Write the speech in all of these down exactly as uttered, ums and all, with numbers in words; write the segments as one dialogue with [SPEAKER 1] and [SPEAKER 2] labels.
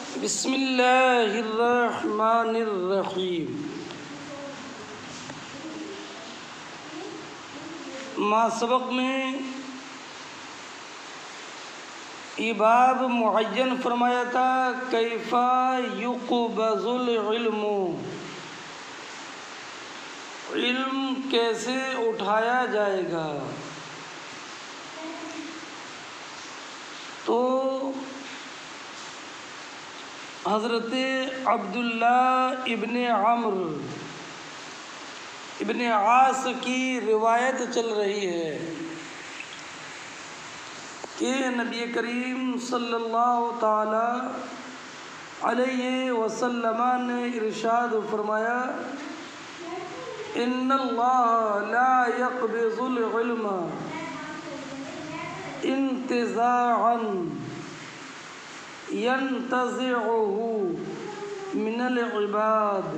[SPEAKER 1] बिस्मिल्लाहिर्रहमानिर्रहीम। मा सबक में ये बाब मुअय्यन फरमाया था, कैफ़ा युक़बज़ुल इल्मु, इल्म कैसे उठाया जाएगा। तो हज़रत अब्दुल्ला इब्ने अम्र इब्ने आस की रिवायत चल रही है कि नबी करीम सल्लल्लाहु ताला अलैहि वसल्लम ने इरशाद फरमाया, इन्नल्लाह ला यक़बिज़ुल इल्म इंतिज़ाअन यंतज़िउहु मिनल इबाद।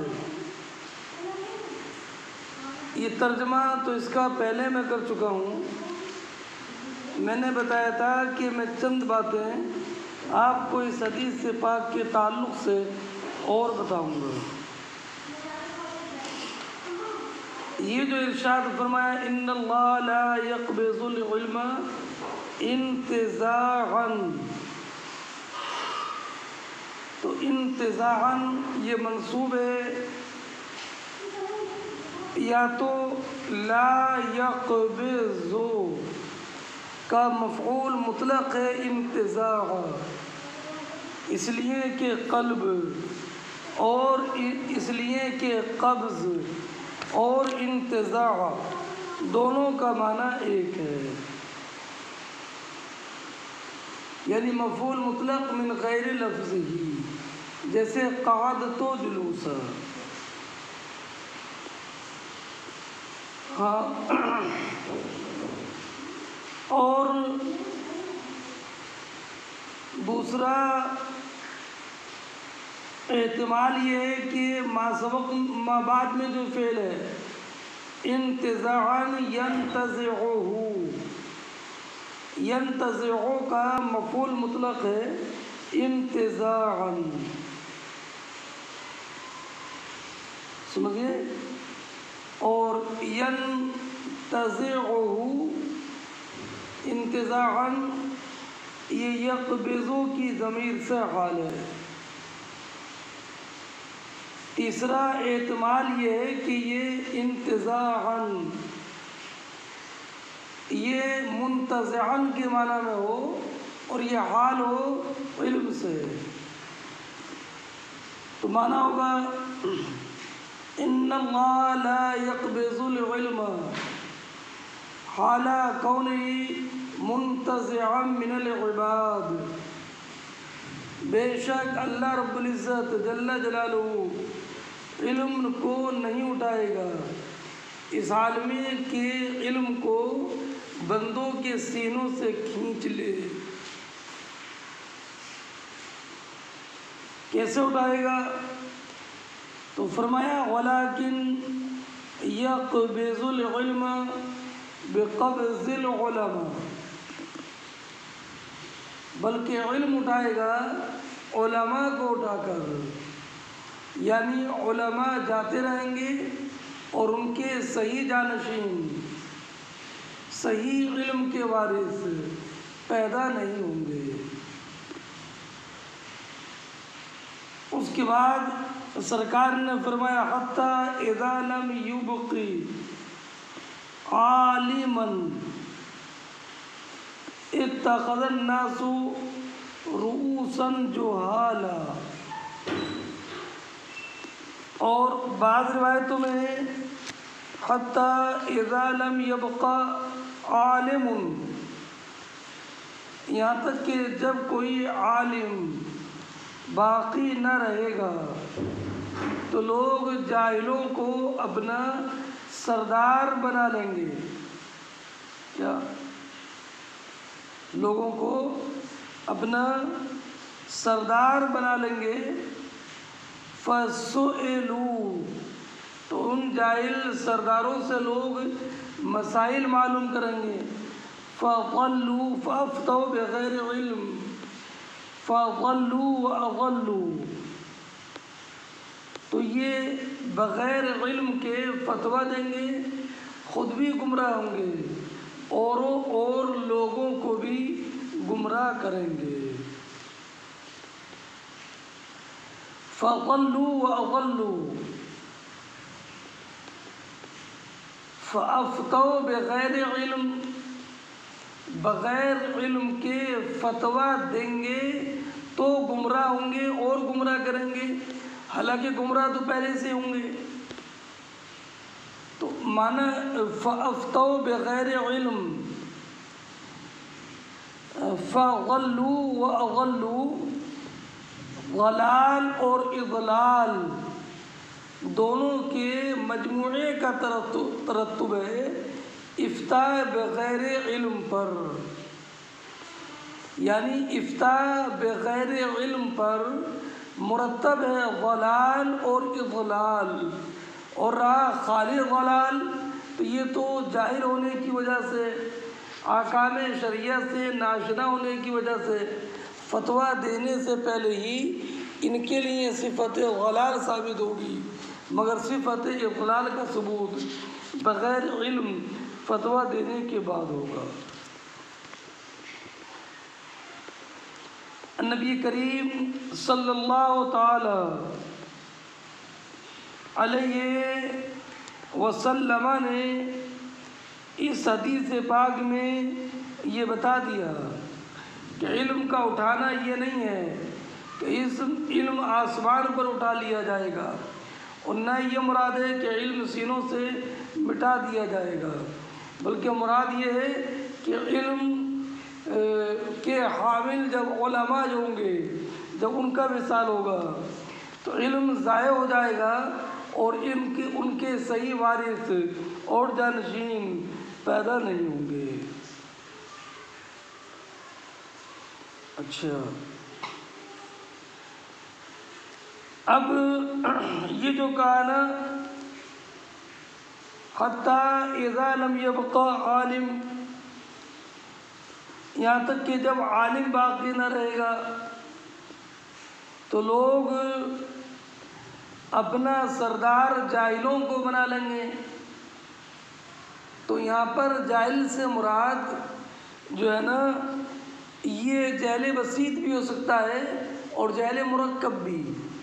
[SPEAKER 1] ये तर्जमा तो इसका पहले मैं कर चुका हूँ। मैंने बताया था कि मैं चंद बातें आपको इस हदीस से पाक के ताल्लुक़ से और बताऊँगा। ये जो इरशाद फरमाया, इन्नल्लाह ला यक़बिज़ुल इल्म इंतिज़ाअन, तो इंतिज़ाअन ये मंसूब है, या तो ला यक़बिज़ु का मफ़ऊल मुतलक़ है इंतिज़ाअ, इसलिए कि क़ल्ब, और इसलिए कि क़ब्ज़ और इंतिज़ाअ दोनों का माना एक है। यानी मफ़ऊल मुतलक़ मिन गैरि लफ्ज़िही, जैसे क़अदतु जुलूसा। हाँ, और दूसरा एहतिमाल ये है कि मा सबक मा बाद में जो फ़ेल है, इंतिज़ाअन यंतज़िउहु, यंतज़िउ का मफ़ऊल मुतलक़ है इंतिज़ाअन, समझिए। और यंतज़िउहु इंतिज़ाअन ये यक़बिज़ु की ज़मीर से हाल है। तीसरा एहतिमाल ये है कि ये इंतिज़ाअन ये मुंतज़िअन के माना में हो और ये हाल हो इल्म से, तो माना होगा इन्नल्लाह ला यक़बिज़ुल इल्म हाला कौनिही मुंतज़िअन मिनल इबाद। बेशक अल्लाह रब्बुल इज़्ज़त जल्ल जलालुहु इल्म को नहीं उठाएगा, इस हाल में कि इल्म को बंदों के सीनों से खींच ले। कैसे उठाएगा? तो फरमाया, वलाकिन यक़बिज़ुल इल्म बिक़ब्ज़िल उलमा, बल्कि इल्म उठाएगा उलमा को उठाकर, यानी उलमा जाते रहेंगे और उनके सही जानशीन, सही इल्म के वारिस पैदा नहीं होंगे। उसके बाद सरकार ने फरमाया, हत्ता इज़ा लम युबक़ी आलिमन इत्तख़ज़न नासु रुऊसन जुहाला। और बाज़ रिवायतों में हत्ता इज़ा लम यबक़ा आलिमुन, यहाँ तक कि जब कोई आलिम बाकी न रहेगा तो लोग जाहिलों को अपना सरदार बना लेंगे। क्या? लोगों को अपना सरदार बना लेंगे। फसुइलू, तो उन जाहिल सरदारों से लोग मसाइल मालूम करेंगे। फ़क़ल्लू फ़अफ़्तौ बिग़ैर इल्म, फ़ज़ल्लू व अज़ल्लू, तो ये बग़ैर इल्म के फतवा देंगे, ख़ुद भी गुमराह होंगे औरों और लोगों को भी गुमराह करेंगे। फ़ज़ल्लू व अज़ल्लू फ़अफ़्तौ बग़ैर इल्म, बग़ैर इल्म के फतवा देंगे तो गुमराह होंगे और गुमराह करेंगे, हालांकि गुमराह तो पहले से होंगे। तो माना फ़अफ़्तौ बग़ैर इल्म, फ़ज़ल्लू व अज़ल्लू, ज़लाल और इज़लाल दोनों के मजमूए का तरत्तुब है इफ्ता बग़ैर इल्म पर, यानी इफ्ता बग़ैर इल्म पर मुरतब है ज़लाल और इज़लाल, और रहा खाली ज़लाल तो ये तो जाहिर होने की वजह से, आकाम शरिया से नाशना होने की वजह से फतवा देने से पहले ही इनके लिए सिफ़त ज़लाल साबित होगी, मगर सिफ़त इज़लाल का सबूत बग़ैर इल्म फतवा देने के बाद होगा। नबी करीम सल्लल्लाहु ताला अलैहि वसल्लम ने इस हदीस पाक में ये बता दिया कि इल्म का उठाना ये नहीं है कि इस इल्म आसमान पर उठा लिया जाएगा, और न ये मुराद है कि इल्म सीनों से मिटा दिया जाएगा, बल्कि मुराद ये है कि इल्म के हामिल जब उलमा जो होंगे, जब उनका विसाल होगा तो इल्म ज़ाय हो जाएगा और इनके उनके सही वारिस और जानशीन पैदा नहीं होंगे। अच्छा, अब ये जो कहा ना, हत्ता इज़ा लम यबक़ा आलिम, यहाँ तक कि जब आलिम बाकी न रहेगा तो लोग अपना सरदार जाहिलों को बना लेंगे। तो यहाँ पर जाहिल से मुराद जो है ना, ये जहल बसीत भी हो सकता है और जहल मुरक्कब भी,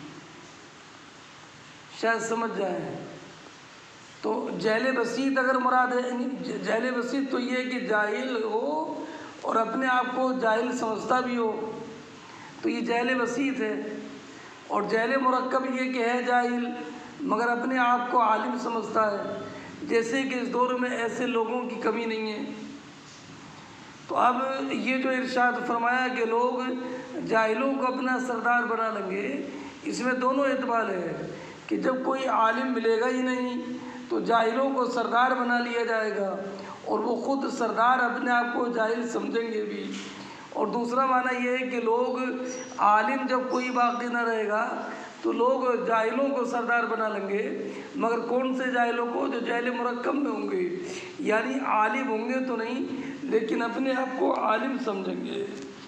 [SPEAKER 1] शायद समझ जाए। तो जहल बसीत अगर मुराद है, जहल बसीत तो ये कि जाहिल हो और अपने आप को जाहिल समझता भी हो, तो ये जहल बसीत है। और जहल मुरक्कब ये कि है जाहिल मगर अपने आप को आलिम समझता है, जैसे कि इस दौर में ऐसे लोगों की कमी नहीं है। तो अब ये जो इरशाद फरमाया कि लोग जाहिलों को अपना सरदार बना लेंगे, इसमें दोनों एतबार है कि जब कोई आलिम मिलेगा ही नहीं तो जाहिलों को सरदार बना लिया जाएगा और वो ख़ुद सरदार अपने आप को जाहिल समझेंगे भी। और दूसरा माना यह है कि लोग आलिम जब कोई बाकी न रहेगा तो लोग जाहिलों को सरदार बना लेंगे, मगर कौन से जाहिलों को? जो जहल मुरक्कब में होंगे, यानी आलिम होंगे तो नहीं लेकिन अपने आप को आलिम समझेंगे।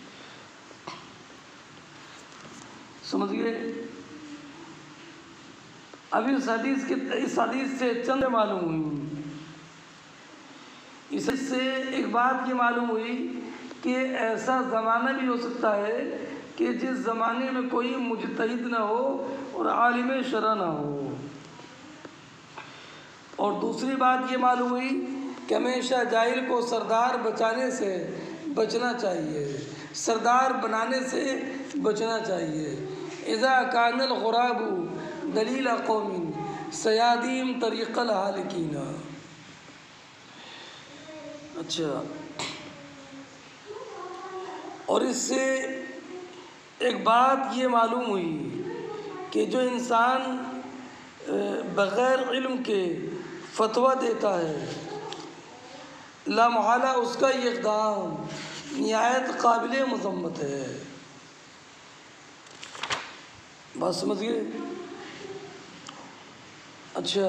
[SPEAKER 1] समझ गए? अभी इस हदीस के इस हदीस से चंद मालूम हुई, इससे एक बात ये मालूम हुई कि ऐसा ज़माना भी हो सकता है कि जिस ज़माने में कोई मुजतहिद ना हो और आलिम शरा ना हो। और दूसरी बात ये मालूम हुई कि हमेशा जाहिल को सरदार बचाने से बचना चाहिए, सरदार बनाने से बचना चाहिए। इज़ा कानल ग़ुराबु दलील कौमिन सयादीम तरीक़ल हालिकीना। अच्छा, और इससे एक बात ये मालूम हुई कि जो इंसान बग़ैर इल्म के फतवा देता है, लामहला उसका ये इक़दाम निहायत काबिल मज़म्मत है। बात समझ गए? अच्छा,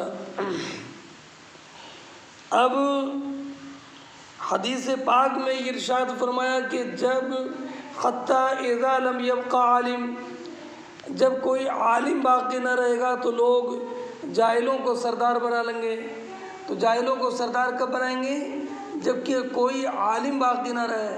[SPEAKER 1] अब हदीस पाक में ये इरशाद फरमाया कि जब हत्ता इज़ा लम यबका आलिम, जब कोई आलिम बाकी न रहेगा तो लोग जाहिलों को सरदार बना लेंगे। तो जाहिलों को सरदार कब बनाएंगे? जबकि कोई आलिम बाकी न रहे,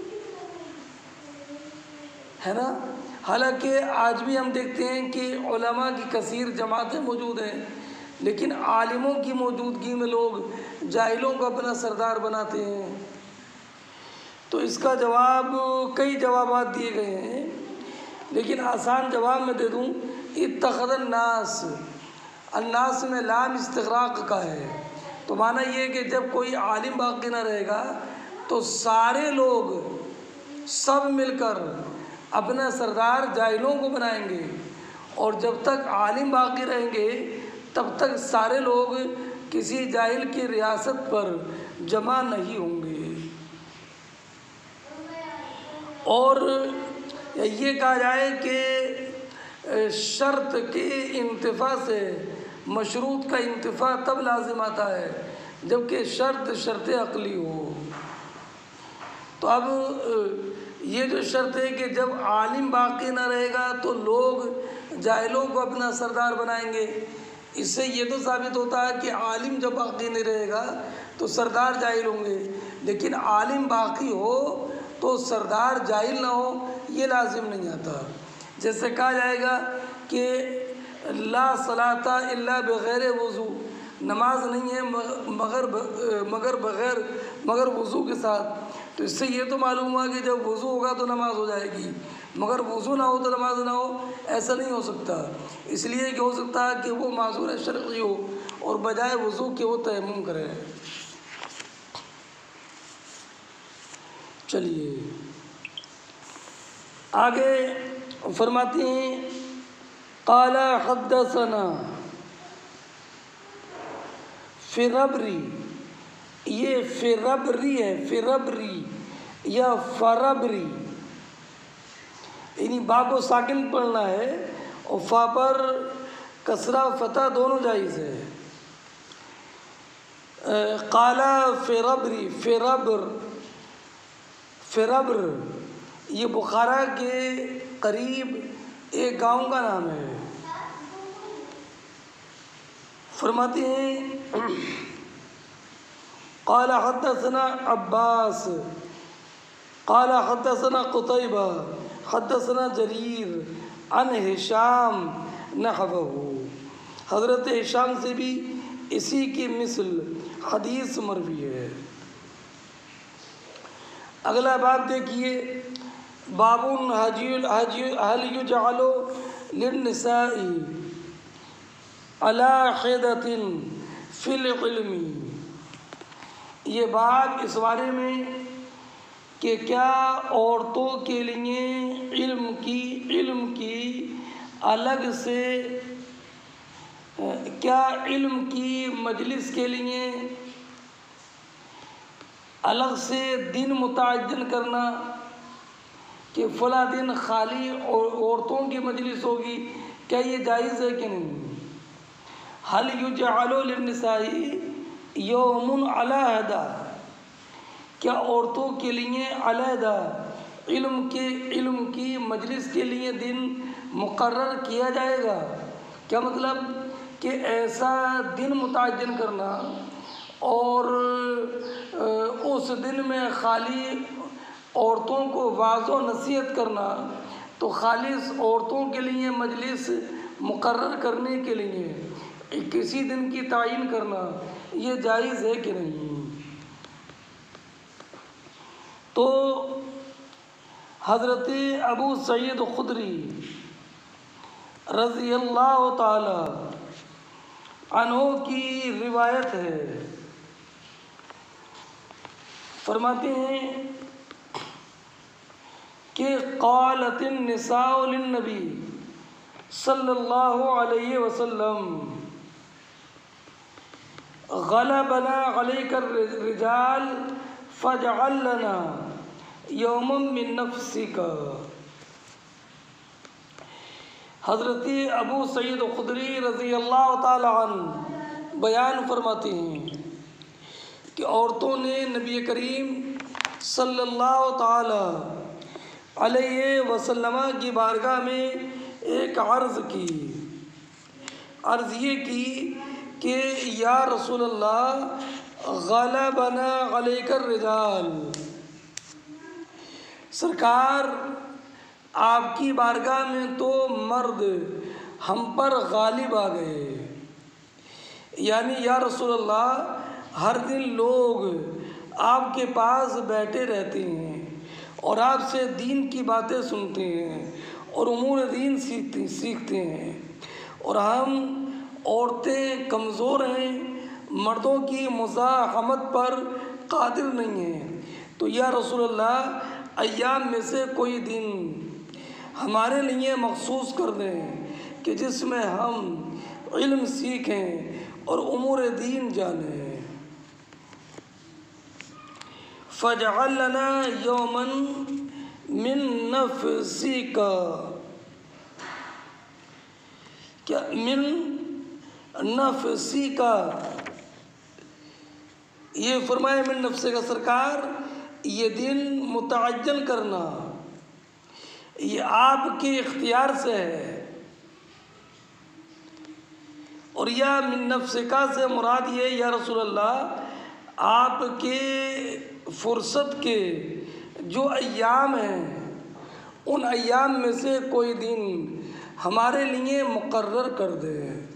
[SPEAKER 1] है ना। हालांकि आज भी हम देखते हैं कि उलमा की कसीर जमातें मौजूद हैं, लेकिन आलिमों की मौजूदगी में लोग जाहिलों को अपना सरदार बनाते हैं। तो इसका जवाब, कई जवाबात दिए गए हैं, लेकिन आसान जवाब मैं दे दूँ, इत्तखज़न नास, अन्नास में लाम इस्तिग़राक़ का है। तो माना ये कि जब कोई आलिम बाकी ना रहेगा तो सारे लोग सब मिलकर अपना सरदार जाहिलों को बनाएंगे, और जब तक आलिम बाकी रहेंगे तब तक सारे लोग किसी जाहिल की रियासत पर जमा नहीं होंगे। और ये कहा जाए कि शर्त के इंतिफा से मशरूत का इंतिफा तब लाजिम आता है जबकि शर्त शर्त अक़ली हो। तो अब ये जो शर्त है कि जब आलिम बाकी ना रहेगा तो लोग जाहिलों को अपना सरदार बनाएंगे, इससे ये तो साबित होता है कि आलिम जब बाकी नहीं रहेगा तो सरदार जाहिल होंगे, लेकिन आलिम बाकी हो तो सरदार जाहिल ना हो, ये लाजिम नहीं आता। जैसे कहा जाएगा कि ला सलाता इल्ला बग़ैर वज़ू, नमाज नहीं है मगर मगर बग़ैर मगर वज़ू के साथ। तो इससे ये तो मालूम हुआ कि जब वज़ू होगा तो नमाज हो जाएगी, मगर वज़ू ना हो तो नमाज ना हो, ऐसा नहीं हो सकता। इसलिए कि हो सकता है कि वो माज़ूर शरई हो और बजाय वज़ू के वो तयम्मुम करे। चलिए आगे फरमाती हैं, क़ाला हद्दसना फ़िरबरी, ये फ़िरबरी है, फ़िरबरी या फ़रबरी, यानी बा को साकिन पढ़ना है और फा पर कसरा फतह दोनों जायज़ है। क़ाला फ़िरबरी, फ़िरबर फ़िरबर ये बुखारा के करीब एक गांव का नाम है। फरमाते हैं, क़ाला हद्दसना अब्बास क़ाला हद्दसना क़ुतैबा हद्दसना जरीर अन हिशाम नहवहु, हज़रत हिशाम से भी इसी की मिसल हदीस मरवी है। अगला बाब देखिए, बाबुन हजील हल युजअलु लिन्निसाई अला हिदतिन फिल इल्मी, ये बात इस बारे में कि क्या औरतों के लिए इल्म की इल्म की अलग से, क्या इल्म की मजलिस के लिए अलग से दिन मुतअय्यन करना कि फ़ला दिन खाली औरतों की मजलिस होगी, क्या ये जायज़ है कि नहीं? हल युजअलु लिन्निसाई यौमुन अलहदा, क्या औरतों के लिए अलहदा इल्म के इल्म की मजलिस के लिए दिन मुकर्रर किया जाएगा? क्या मतलब कि ऐसा दिन मुतअय्यन करना और उस दिन में खाली औरतों को वाज़ो नसीहत करना, तो खालिस औरतों के लिए मजलिस मुकर्रर करने के लिए किसी दिन की तायीन करना, ये जायज़ है कि नहीं? तो हज़रत अबू सईद खुदरी रज़ी अल्लाह ताला अन्हु की रिवायत है, फरमाते हैं कि क़ालतिन निसाउ लिन्नबी सल्लल्लाहु अलैहि वसल्लम ग़लबना अलैका रिजाल फ़जअल लना यौमम मिन नफ़्सिका। हज़रत अबू सईद खुदरी रज़ी अल्लाह ताला अन्हु बयान फरमाते हैं कि औरतों ने नबी करीम सल्लल्लाहु ताला अलैहि वसल्लम की बारगाह में एक अर्ज़ की। अर्ज़ ये की कि या रसूल अल्लाह ग़लबना अलैकर रिजाल, सरकार आपकी बारगाह में तो मर्द हम पर गालिब आ गए। यानी या रसूल अल्लाह हर दिन लोग आपके पास बैठे रहते हैं और आपसे दीन की बातें सुनते हैं और उमूर दीन सीखते सीखते हैं, और हम औरतें कमज़ोर हैं, मर्दों की मुज़ाहमत पर कादिर नहीं हैं। तो या रसूल अल्लाह अय्याम में से कोई दिन हमारे लिए मखसूस कर दें कि जिसमें हम इल्म सीखें और उमूर दीन जानें। फ़जअल लना यौमन मिन नफ़्सिका, क्या मिन नफ़्सिका, ये फरमाए मिन नफ़्सिका, सरकार ये दिन मुतअज्जल करना ये आपके इख्तियार से है। और या मिन नफ़्सिका से मुराद ये या रसूल अल्लाह आपके फुर्सत के जो अय्याम हैं उन अय्याम में से कोई दिन हमारे लिए मुकर्रर कर दे।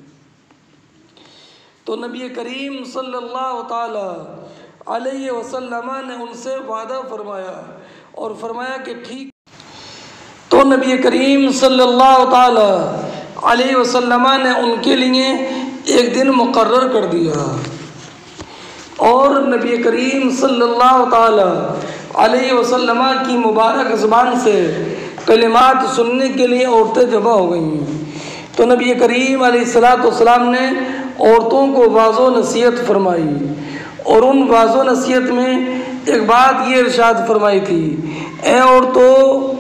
[SPEAKER 1] तो नबी करीम सल्लल्लाहु ताला अलैहि वसल्लम ने उनसे वादा फरमाया और फरमाया कि ठीक। तो नबी करीम सल्लल्लाहु ताला अलैहि वसल्लम ने उनके लिए एक दिन मुकर्रर कर दिया और नबी करीम सल्लल्लाहु ताला अलैहि वसल्लम की मुबारक ज़ुबान से कलिमात सुनने के लिए औरतें जमा हो गईं। तो नबी करीम अलैहिस्सलातु वस्सलाम ने औरतों को वाज़ो नसीहत फरमाई और उन वाज़ो नसीहत में एक बात ये इरशाद फरमाई थी, ए औरतों,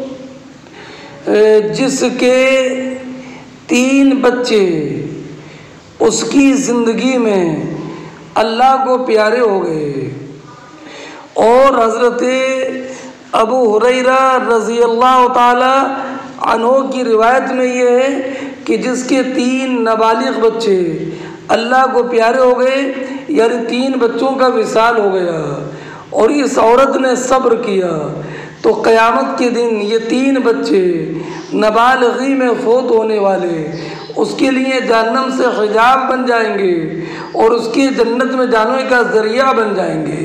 [SPEAKER 1] जिसके तीन बच्चे उसकी ज़िंदगी में अल्लाह को प्यारे हो गए। और हज़रत अबू हुरैरा रज़ी अल्लाह ताला अन्हु की रिवायत में ये है कि जिसके तीन नाबालिग बच्चे अल्लाह को प्यारे हो गए, यानी तीन बच्चों का विसाल हो गया और इस औरत ने सब्र किया, तो क़यामत के दिन ये तीन बच्चे नाबालिगी में फ़ौत होने वाले उसके लिए जहन्नम से हिजाब बन जाएंगे और उसके जन्नत में जाने का ज़रिया बन जाएंगे।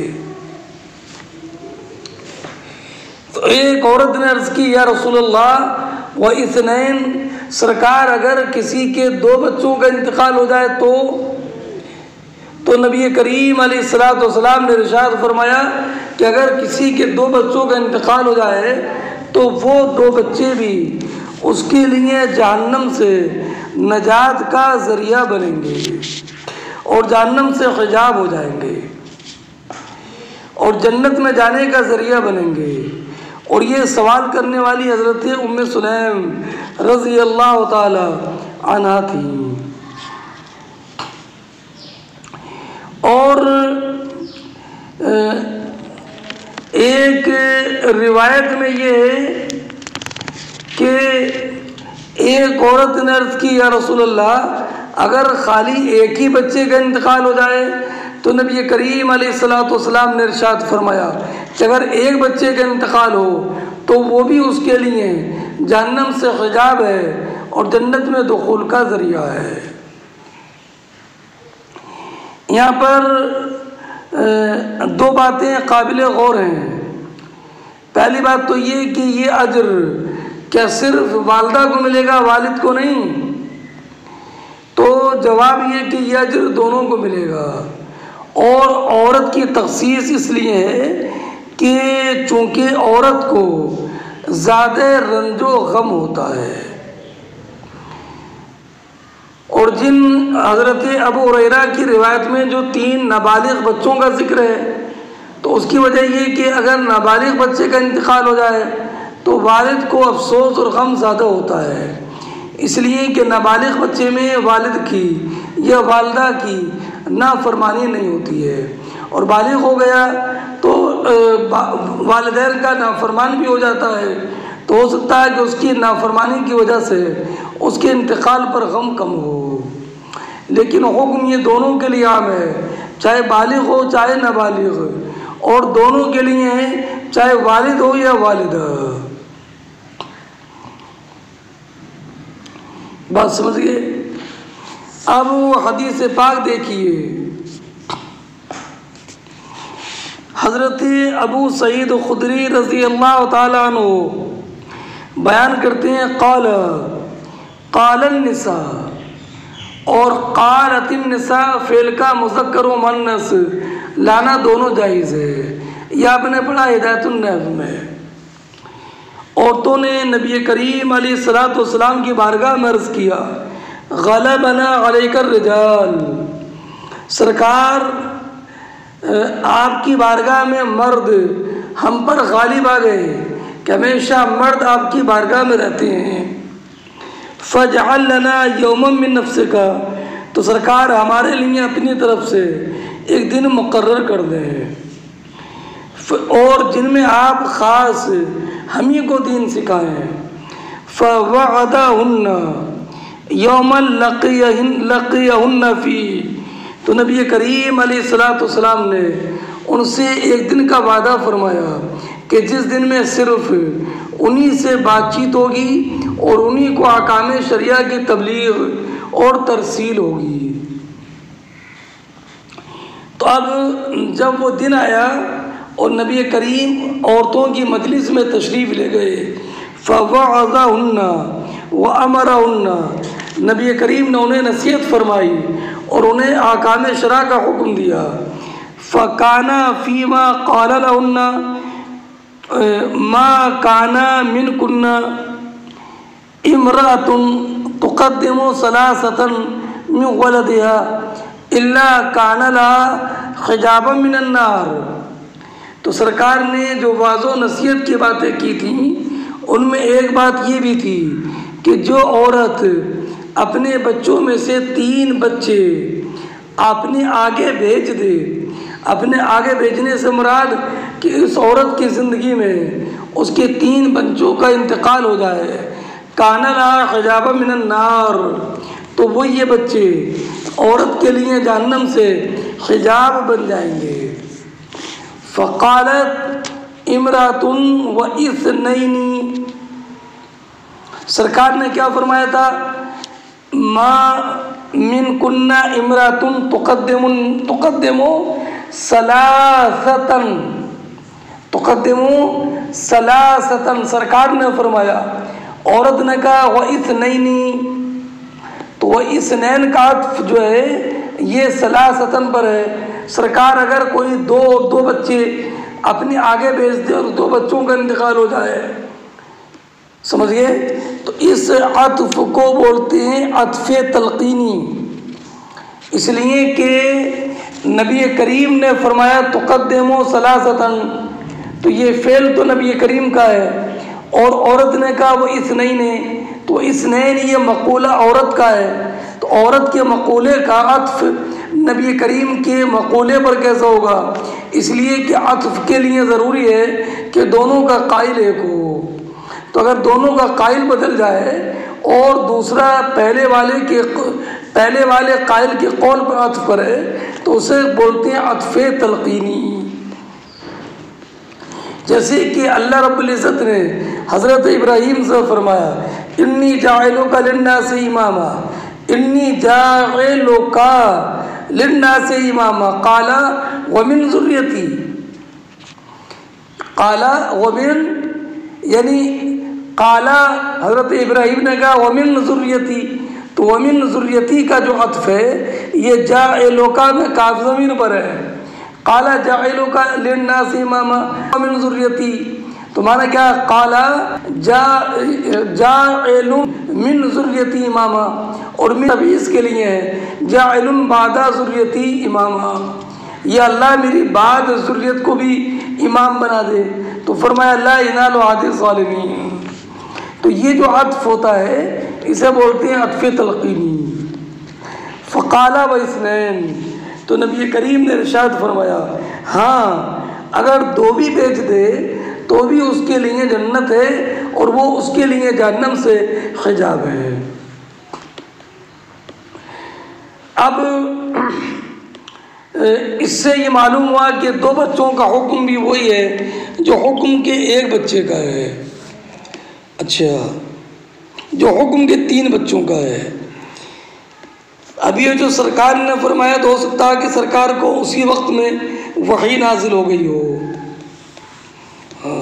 [SPEAKER 1] तो एक औरत ने अर्ज़ की, या रसूलल्लाह व इस्नैन, सरकार अगर किसी के दो बच्चों का इंतकाल हो जाए तो तो नबी करीम अलैहिस्सलातु वस्सलाम ने इरशाद फरमाया कि अगर किसी के दो बच्चों का इंतकाल हो जाए तो वो दो बच्चे भी उसके लिए जहन्नम से नजात का ज़रिया बनेंगे और जहन्नम से हिजाब हो जाएंगे और जन्नत में जाने का ज़रिया बनेंगे। और ये सवाल करने वाली हज़रत उम्मे सुलैम रज़ी अल्लाह ताला अन्हा थी। और एक रिवायत में ये है कि एक औरत ने अर्ज़ की, या रसूल अल्लाह अगर खाली एक ही बच्चे का इंतकाल हो जाए तो नबी करीम अलैहिस्सलातु वस्सलाम ने इरशाद फरमाया कि अगर एक बच्चे का इंतकाल हो तो वो भी उसके लिए जहन्नम से हिजाब है और जन्नत में दुखूल का ज़रिया है। यहाँ पर दो बातें काबिल गौर हैं। पहली बात तो ये कि ये अजर क्या सिर्फ वालिदा को मिलेगा, वालिद को नहीं? तो जवाब ये कि यह अजर दोनों को मिलेगा। और औरत की तख़सीस इसलिए है कि चूँकि औरत को ज़्यादा रंजो गम होता है। और जिन हज़रत अबू हुरैरा की रिवायत में जो तीन नाबालिग बच्चों का जिक्र है तो उसकी वजह ये कि अगर नाबालिग बच्चे का इंतकाल हो जाए तो वालिद को अफसोस और गम ज़्यादा होता है, इसलिए कि नाबालिग बच्चे में वालिद की या वालिदा की नाफरमानी नहीं होती है। और बालिग हो गया तो वालिदैन का नाफरमान भी हो जाता है, तो हो सकता है कि उसकी नाफरमानी की वजह से उसके इंतकाल पर गम कम हो। लेकिन हुक्म ये दोनों के लिए आम है, चाहे बालिग हो चाहे नाबालिग हो, और दोनों के लिए है, चाहे वालिद हो या वालिदा। बात समझिए। अब हदीस पाक देखिए, हज़रत अबू सईद खुदरी रज़ी अल्लाह ताला अन्हु बयान करते हैं, क़ाल क़ालन निसा, और क़ालतिन निसा फ़ेल का मुज़क्कर व मुअन्नस लाना दोनों जायज़ है। यह आपने पढ़ा हिदायतुन नहव में। औरतों ने नबी करीम अलैहिस्सलातु वस्सलाम की बारगाह में अर्ज़ किया, ग़लबना अलैका रिजाल, सरकार आपकी बारगाह में मर्द हम पर गालिब आ गए कि हमेशा मर्द आपकी बारगाह में रहते हैं। फ़जअल लना यौमम मिन नफ्सिका, तो सरकार हमारे लिए अपनी तरफ से एक दिन मुकर्रर कर दें, और जिनमें आप ख़ास हम ही को दीन सिखाएँ। फ़वअदहुन्ना यौमल लक़ियहुन्ना फ़ी, तो नबी करीम अलैहिस्सलातु वस्सलाम ने उनसे एक दिन का वादा फरमाया कि जिस दिन में सिर्फ़ उन्हीं से बातचीत होगी और उन्हीं को अहकाम शरिया की तबलीग और तरसील होगी। तो अब जब वो दिन आया और नबी करीम औरतों की मजलिस में तशरीफ़ ले गए, फ़वअज़हुन्ना व अमरहुन्ना, नबी करीम ने उन्हें नसीहत फरमाई और उन्हें अहकाम शरा का हुक्म दिया। फ़काना फ़ीमा क़ाल लहुन्ना मा काना मिन कुन्ना इमरातुन तुक़द्दिमु सलासतन मिन वलदिहा इल्ला काना लहा हिजाबन मिनन नार। तो सरकार ने जो वाज़ो नसीहत की बातें की थी, उनमें एक बात ये भी थी कि जो औरत अपने बच्चों में से तीन बच्चे अपने आगे भेज दे, अपने आगे भेजने से मुराद कि इस औरत की ज़िंदगी में उसके तीन बच्चों का इंतकाल हो जाए, काना लहा हिजाब मिनन नार, तो वो ये बच्चे औरत के लिए जहन्नम से हिजाब बन जाएंगे। फ़क़ालत इमरातुन व इस्नैनी, सरकार ने क्या फरमाया था, मा मिन कुन्ना इमरातुन तुक़द्दिमुन तुक़द्दिमु सलासतन तुक़द्दिमु सलासतन, सरकार ने फरमाया। औरत ने कहा व इस्नैनी, तो वह इस्नैन का अर्थ जो है ये सलासतन पर है। सरकार अगर कोई दो दो बच्चे अपने आगे भेज दे और दो बच्चों का इंतकाल हो जाए, समझिए, तो इस अत्फ़ को बोलते हैं अत्फ़े तलक़ीनी, इसलिए कि नबी करीम ने फरमाया तुक़द्दिमु सलासतन, तो ये फ़ेल तो नबी करीम का है, और औरत ने कहा वो इस्नैन ने, तो इस्नैन ये मक़ूला औरत का है, तो औरत के मक़ूले का अत्फ़ नबी करीम के मक़ूले पर कैसा होगा, इसलिए कि अत्फ़ के लिए ज़रूरी है कि दोनों का काइल एक हो। तो अगर दोनों का काइल बदल जाए और दूसरा पहले वाले के पहले वाले काइल के कौल पर अत्फ़ करे, तो उसे बोलते हैं अत्फ़े तलक़ीनी। जैसे कि अल्लाह रब्बुल इज़्ज़त ने हज़रत इब्राहीम से फरमाया, इन्नी जाइलुका लिन्नासि इमामा, इन्नी जाइलुका लिन्नासि इमामा, काला व मिन ज़ुर्रियती, काला व मिन, यानी काला हज़रत इब्राहीम ने कहा व मिन ज़ुर्रियती, तो व मिन ज़ुर्रियती का जो अत्फ़ है ये जाइलुका में काफ़ ज़मीर पर है। काला जाइलुका लिन्नासि इमामा व मिन ज़ुर्रियती, तो माना क्या, काला जा जाइलुन मिन ज़ुर्रियती इमामा, और मिन अभी इसके लिए है जाइलुन बादा ज़ुर्रियती इमामा, या अल्लाह मेरी बाद ज़ुर्रियत को भी इमाम बना दे। तो फरमाया ला यनालु अहदी ज़ालिमीन। तो ये जो अत्फ़ होता है इसे बोलते हैं अत्फ़े तलक़ीनी। फ़क़ाला व इस्नैन, तो नबी करीम ने इरशाद फरमाया, हाँ अगर दो भी बेच दे तो भी उसके लिए जन्नत है और वो उसके लिए जहन्नम से हिजाब है। अब इससे ये मालूम हुआ कि दो बच्चों का हुक्म भी वही है जो हुक्म के एक बच्चे का है। अच्छा, जो हुक्म के तीन बच्चों का है। अब ये जो सरकार ने फरमाया तो हो सकता है कि सरकार को उसी वक्त में वही नाजिल हो गई हो। हाँ,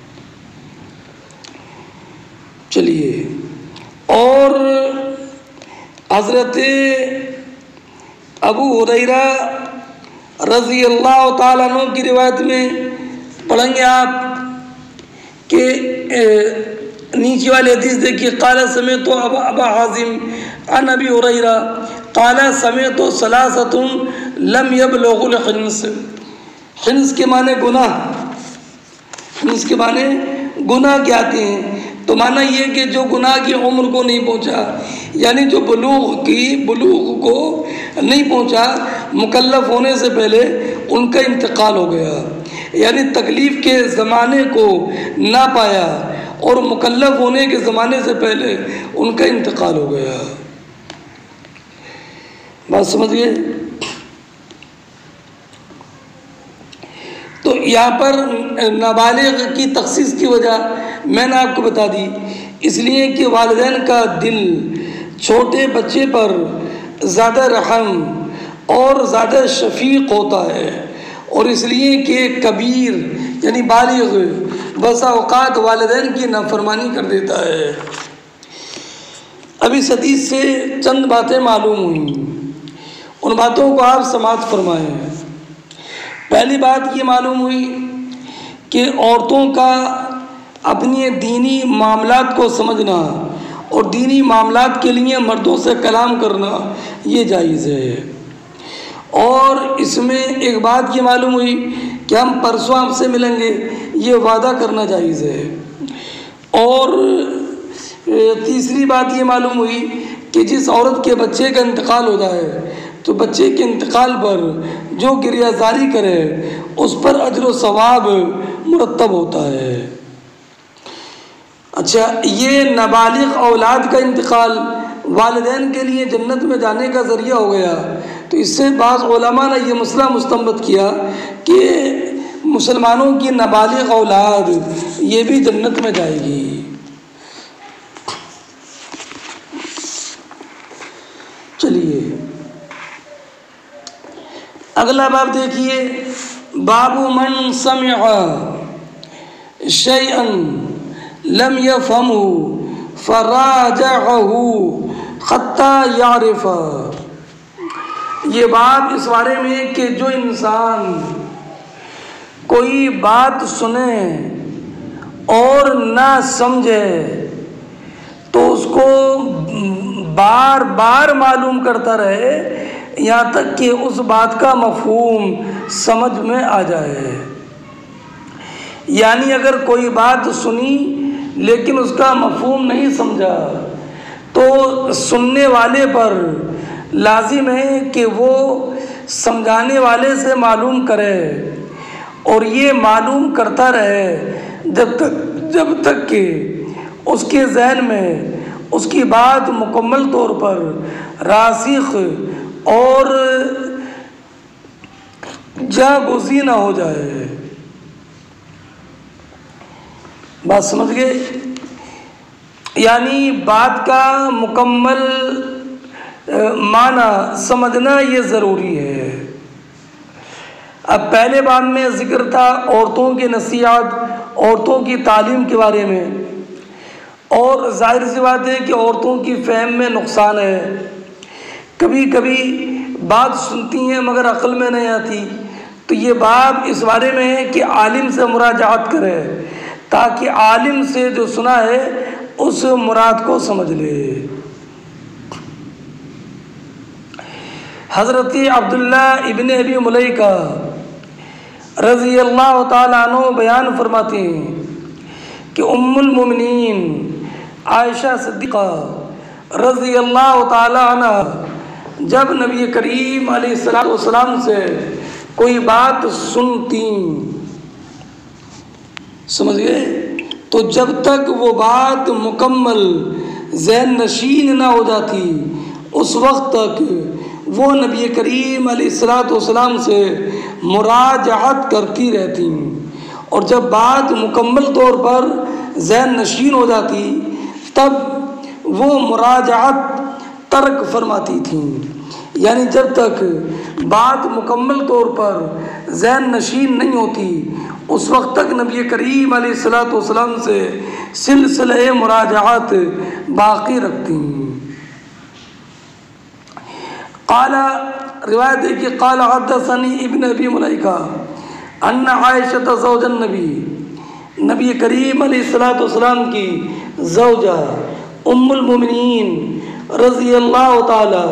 [SPEAKER 1] चलिए, और हज़रत अबू हुरैरा रज़ी अल्लाह ताला अन्हु की रिवायत में पढ़ेंगे आप कि नीचे वाले हदीस देखिए, क़ाला समिअतु अबा हाज़िम अन अबी हुरैरा क़ाला समिअतु सलासतुन लम यबलुगुल हिन्स। हिन्स के माने गुनाह, हिन्स के माने गुनाह क्या आते हैं? तो माना ये कि जो गुनाह की उम्र को नहीं पहुंचा, यानी जो बुलूग की बुलूग को नहीं पहुंचा, मुकल्लफ होने से पहले उनका इंतकाल हो गया, यानी तकलीफ़ के ज़माने को ना पाया और मुकल्लफ होने के ज़माने से पहले उनका इंतकाल हो गया। बात समझिए। तो यहाँ पर नाबालिग की तखसीस की वजह मैंने आपको बता दी, इसलिए कि वालिदैन का दिल छोटे बच्चे पर ज़्यादा रहम और ज़्यादा शफीक होता है, और इसलिए कि कबीर यानी बालिग बसा औक़ात वालिदैन की नाफरमानी कर देता है। अब इस हदीस से चंद बातें मालूम हुई, उन बातों को आप समाअत फरमाएं। पहली बात ये मालूम हुई कि औरतों का अपनी दीनी मामलात को समझना और दीनी मामलात के लिए मर्दों से कलाम करना ये जायज़ है। और इसमें एक बात ये मालूम हुई कि हम परसों आपसे मिलेंगे, ये वादा करना जायज़ है। और तीसरी बात ये मालूम हुई कि जिस औरत के बच्चे का इंतकाल हो जाए तो बच्चे के इंतकाल पर जो गिरियाजारी करे उस पर अजर व सवाब मुरत्तब होता है। अच्छा, ये नाबालिग औलाद का इंतकाल वालिदैन के लिए जन्नत में जाने का ज़रिया हो गया, तो इससे बाज़ उलमा ने यह मसला मुस्तंबत किया कि मुसलमानों की नाबालिग औलाद ये भी जन्नत में जाएगी। चलिए, अगला बाब देखिए, बाबू मन समिअ शैअन लम यफ़हमहु फ़राजअहु हत्ता यारिफ़। ये बाब इस बारे में कि जो इंसान कोई बात सुने और ना समझे तो उसको बार बार मालूम करता रहे, यहाँ तक कि उस बात का मफ़हूम समझ में आ जाए। यानी अगर कोई बात सुनी लेकिन उसका मफ़हूम नहीं समझा तो सुनने वाले पर लाजिम है कि वो समझाने वाले से मालूम करे, और ये मालूम करता रहे जब तक जब तक कि उसके ज़हन में उसकी बात मुकम्मल तौर पर रासिख और जागुज़ी ना हो जाए। बात समझ गए? यानी बात का मुकम्मल माना समझना ये ज़रूरी है। अब पहले बाब में ज़िक्र था औरतों की नसीहत, औरतों की तालीम के बारे में, और जाहिर सी बात है कि औरतों की फ़हम में नुकसान है। कभी कभी बात सुनती हैं मगर अक़ल में नहीं आती, तो ये बाब इस बारे में है कि आलिम से मुराजात करें ताकि आलिम से जो सुना है उस मुराद को समझ ले। हज़रत अब्दुल्ला इब्न अबी मुलैका रज़ी अल्लाह ताला अन्हु बयान फरमाते हैं कि उम्मुल मोमिनीन आयशा सिद्दीक़ा रज़ी अल्लाह ताला अन्हा जब नबी करीम अलैहिस्सलातु वस्सलाम से कोई बात सुनती, समझ गए, तो जब तक वो बात मुकम्मल ज़हन नशीन ना हो जाती उस वक्त तक वो नबी करीम अलैहिस्सलाम से मुराजात करती रहती। और जब बात मुकम्मल तौर पर ज़हन नशीन हो जाती तब वो मुराजात तर्क फरमाती थीं। यानी जब तक बात मुकम्मल तौर पर ज़हन नशीन नहीं होती उस वक्त तक नबी करीम अलैहिस्सलाम से सिलसिले मुराजात बाकी रखती। क़ाला रिवायत है कि क़ाला हद्दसनी इब्न अबी मुलैका अन्ना आयशा ज़ौजन नबी नबी करीम अलैहिस्सलाम की ज़ौजा उम्मुल मोमिनीन रज़ियल्लाहु ताला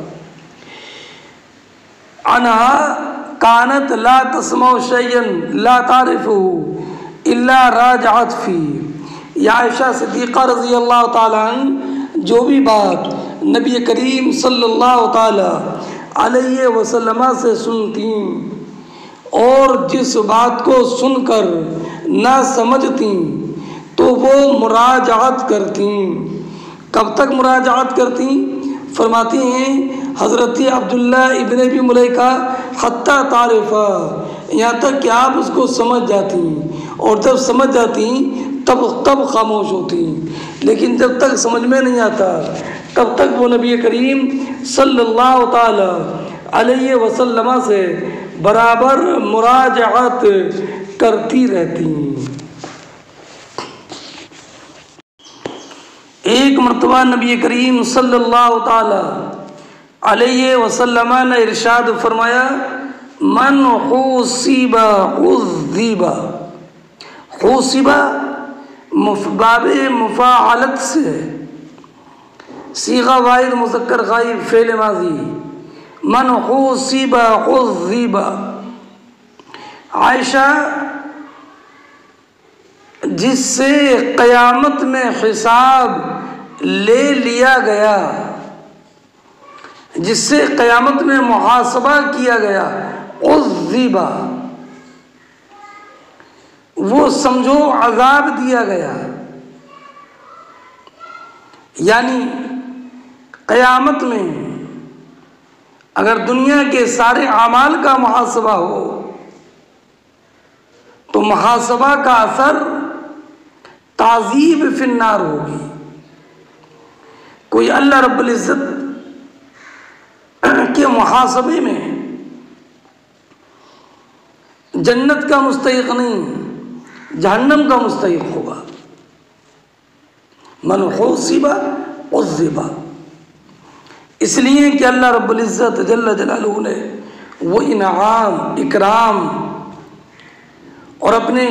[SPEAKER 1] अन्हा कानत ला तस्माउ शैयन ला तारिफु इल्ला राजअत फी। या आयशा सिद्दीक़ा रज़ियल्लाहु ताला अन्हा जो भी बात नबी करीम सल्लल्लाहु ताला अलैहि वसल्लम से सुनती और जिस बात को सुनकर ना समझती तो वो मुराजात करती। कब तक मुराजात करती? फरमाती हैं हज़रत अब्दुल्ला इब्न अबी मुलैका हत्ता तारिफ़ा, यहाँ तक कि आप उसको समझ जाती और जब समझ जाती तब तब खामोश होती। लेकिन जब तक समझ में नहीं आता तब तक वो नबी करीम सल्लल्लाहु ताला अलैहि वसल्लम से बराबर मुराजात करती रहती। एक मरतबा नबी करीम सल्लल्लाहु ताला अलैहि वसल्लम ने इरशाद फरमाया मन हुसीबा उज़ीबा। हुसीबा बाबे मुफ़ाअलत से सीगा वाहिद मुज़क्कर गायब फ़ेल माज़ी मन हुसीबा उज़ीबा। आयशा जिससे क़यामत में हिसाब ले लिया गया, जिससे क़यामत में मुहासबा किया गया, उज़्ज़िबा वो समझो अज़ाब दिया गया। यानी क़यामत में अगर दुनिया के सारे आमाल का मुहासबा हो तो मुहासबा का असर ताज़ीब फिन्नार होगी। कोई अल्लाह रब्बुल इज़्ज़त के मुहासबे में जन्नत का मुस्तहिक़ नहीं जहन्नम का मुस्तहिक़ होगा। मन हुसीबा उज़्ज़िबा, इसलिए कि अल्लाह रब्बुल इज़्ज़त जल्ल जलालुहु ने वो इनाम इकराम और अपने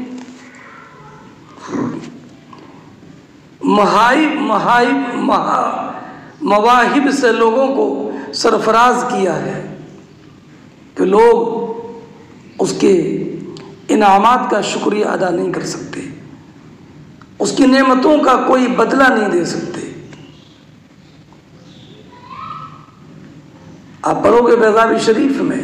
[SPEAKER 1] महाइब महाइब महा मवाहिब से लोगों को सरफराज किया है कि लोग उसके इनामात का शुक्रिया अदा नहीं कर सकते, उसकी नेमतों का कोई बदला नहीं दे सकते। आप पढ़ोगे बेज़ाबी शरीफ में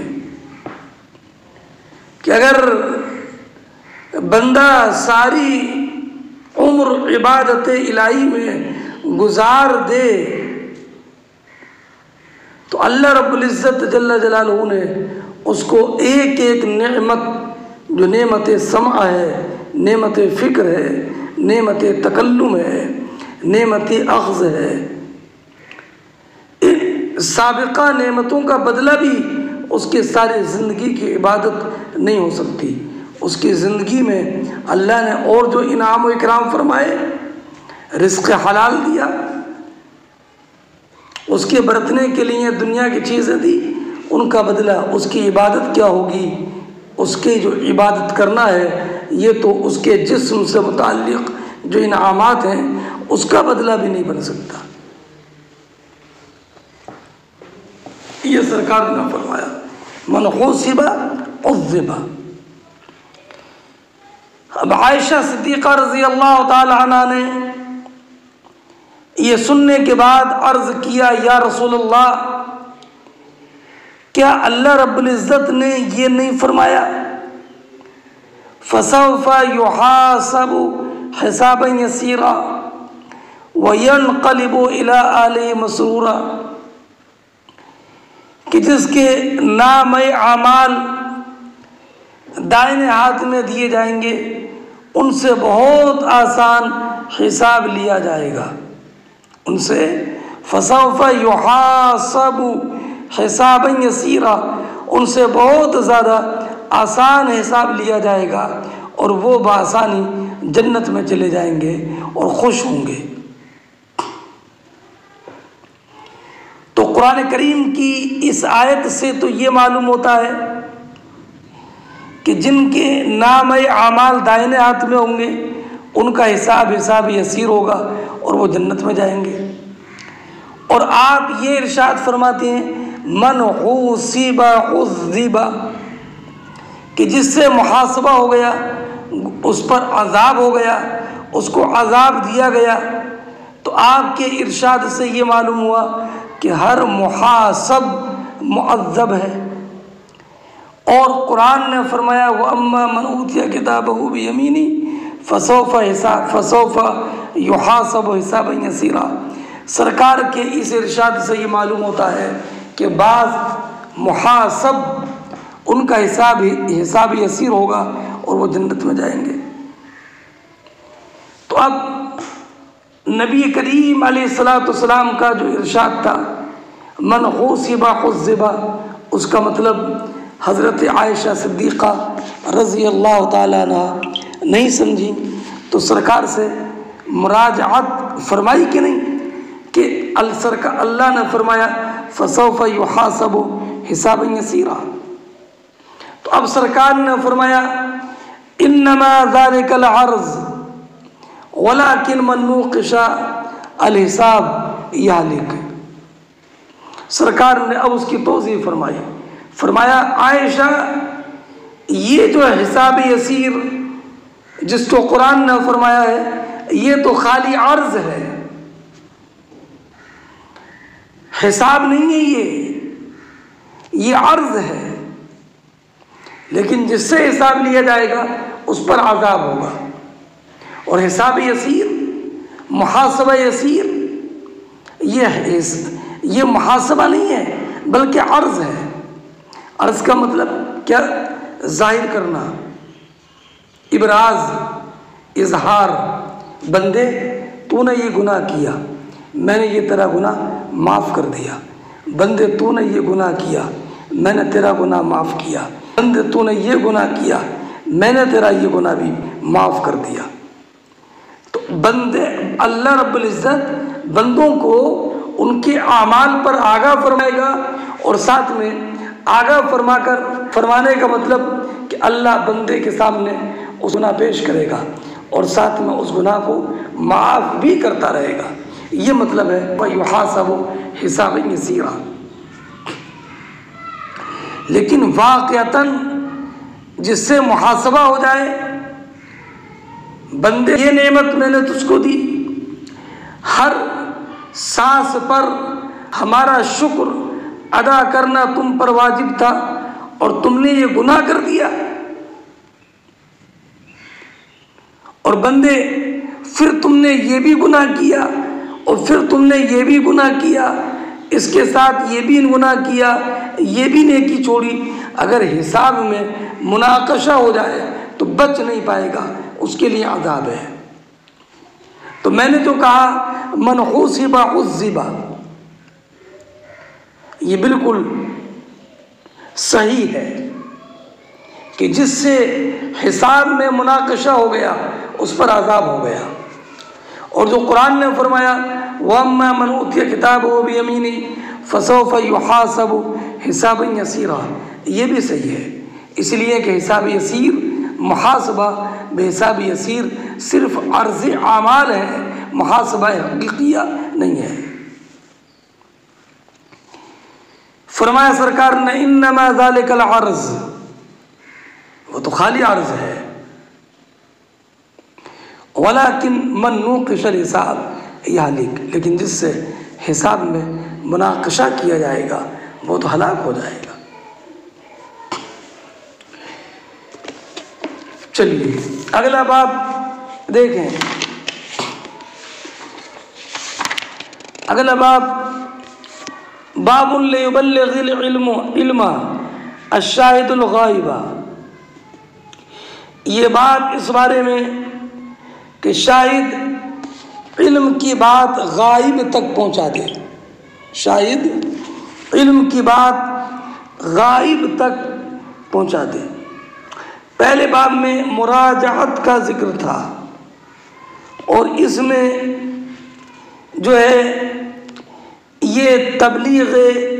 [SPEAKER 1] कि अगर बंदा सारी उम्र इबादत इलाही में गुजार दे तो अल्लाह रब्बुल इज़्ज़त जल्ल जलालुहु ने उसको एक एक नेमत, जो नेमत समा है, नेमत फ़िक्र है, नेमत तकल्लुम है, नेमत अख़्ज़ है, इन साबिक़ा नेमतों का बदला भी उसके सारी ज़िंदगी की इबादत नहीं हो सकती। उसकी ज़िंदगी में अल्लाह ने और जो इनाम व इकराम फरमाए, रिज़्क़ हलाल दिया, उसके बरतने के लिए दुनिया की चीज़ें दी, उनका बदला उसकी इबादत क्या होगी? उसके जो इबादत करना है ये तो उसके जिस्म से मुताल्लिक़ जो इनामात हैं उसका बदला भी नहीं बन सकता। ये सरकार ने फरमाया मन हुसीबा उज़्ज़िबा। अब आयशा सिद्दीक़ा रज़ी अल्लाह ताला अन्हा ने ये सुनने के बाद अर्ज़ किया या रसूलल्लाह, क्या अल्लाह रब्बुल इज़्ज़त ने ये नहीं फरमाया फसौफ़ा युहासबु हिसाबन यसीरा व यनक़लिबु इला अहलिही मसरूरा, कि जिसके नाम आमाल दाहिने हाथ में दिए जाएंगे उनसे बहुत आसान हिसाब लिया जाएगा, उनसे फसौफ़ युहासबु हिसाबन यसीरा, उनसे बहुत ज़्यादा आसान हिसाब लिया जाएगा और वो बआसानी जन्नत में चले जाएंगे और खुश होंगे। तो कुरान करीम की इस आयत से तो ये मालूम होता है कि जिनके नाम आमाल दाहिने हाथ में होंगे उनका हिसाब हिसाब यसीर होगा और वो जन्नत में जाएंगे। और आप ये इरशाद फरमाते हैं मन हुसीबा उज़्ज़िबा, कि जिससे मुहासबा हो गया, उस पर अज़ाब हो गया, उसको अज़ाब दिया गया। तो आपके इरशाद से ये मालूम हुआ कि हर मुहासब मुअज़्ज़ब है। और कुरान ने फरमाया व अम्मा मन ऊतिया किताबहु बियमीनी फसौफ़ हिसाब फसौफ़ युहासबु हिसाबन यसीरा। सरकार के इस इरशाद से ये मालूम होता है कि बाज़ मुहासब उनका हिसाब हिसाब यसीर होगा और वो जन्नत में जाएंगे। तो अब नबी करीम अलैहिस्सलाम का जो इरशाद था मन हुसिबा हुज़्ज़िबा, उसका मतलब हज़रत आयशा सिद्दीक़ा रज़ी अल्लाह ताला अन्हा नहीं समझी, तो सरकार से मुराजात फरमाई कि नहीं कि अल सरकार अल्लाह ने फरमाया फसौफ़ युहासबु हिसाबन यसीरा। तो अब सरकार ने फरमाया इन्नमा ज़ालिकल अर्ज़ वलाकिन मन नुक़िशा अल हिसाब यालिक। सरकार ने अब उसकी तौज़ीह फरमाई, फरमाया आयशा ये जो हिसाब यसीर जिसको कुरान ने फरमाया है ये तो खाली अर्ज़ है, हिसाब नहीं है, ये ये अर्ज़ है। लेकिन जिससे हिसाब लिया जाएगा उस पर आज़ाब होगा। और हिसाब यसीर मुहासबा यसीर ये है, ये मुहासबा नहीं है बल्कि अर्ज़ है। अर्ज़ का मतलब क्या? ज़ाहिर करना, इबराज़, इजहार। बंदे तूने ये गुनाह किया, मैंने ये तेरा गुनाह माफ़ कर दिया। बंदे तूने ये गुनाह किया, मैंने तेरा गुनाह माफ़ किया। बंदे तूने ये गुनाह किया, मैंने तेरा ये गुनाह भी माफ़ कर दिया। तो बंदे अल्लाह रब्बुल इज़्ज़त बंदों को उनके आमाल पर आगाह फरमाएगा और साथ में आगाह फरमाकर फरमाने का मतलब कि अल्लाह बंदे के सामने उस गुनाह पेश करेगा और साथ में उस गुनाह को माफ़ भी करता रहेगा। ये मतलब है वह युहासबु हिसाबन यसीरा। लेकिन वाक़अतन जिससे मुहासबा हो जाए, बंदे ये नेमत मैंने तुझको दी, हर सांस पर हमारा शुक्र अदा करना तुम पर वाजिब था और तुमने ये गुनाह कर दिया। और बंदे फिर तुमने ये भी गुनाह किया और फिर तुमने ये भी गुनाह किया, इसके साथ ये भी गुनाह किया, ये भी नेकी छोड़ी। अगर हिसाब में मुनाकशा हो जाए तो बच नहीं पाएगा, उसके लिए अज़ाब है। तो मैंने जो कहा मन हुसिबा उज़्ज़िबा, ये बिल्कुल सही है कि जिससे हिसाब में मुनाकशा हो गया उस पर अज़ाब हो गया। और जो कुरान ने फरमाया वअम्मा मन ऊतिया किताबहु बियमीनी फसौफ़ युहासबु हिसाबन यसीरा, ये भी सही है। इसलिए कि हिसाब यसीर मुहासबा बेहिसाब यसीर सिर्फ अर्ज़ आमाल है, मुहासबा हकीकिया नहीं है। फरमाया सरकार ने इन्नमा ज़ालिकल अर्ज़, वो तो खाली अर्ज़ है। वलाकिन मन नुक़िशल हिसाब यालिक, लेकिन जिससे हिसाब में मुनाकशा किया जाएगा वो तो हलाक हो जाएगा। चलिए अगला बाब देखें अगला बाब, बाबुल युबल्लिग़िल इल्म इल्मा अश-शाहिदुल गाइबा। ये बात इस बारे में कि शाहिद इल्म की बात गायब तक पहुंचा दे, शाहिद इल्म की बात गायब तक पहुंचा दे। पहले बाब में मुराजाअत का जिक्र था और इसमें जो है ये तबलीग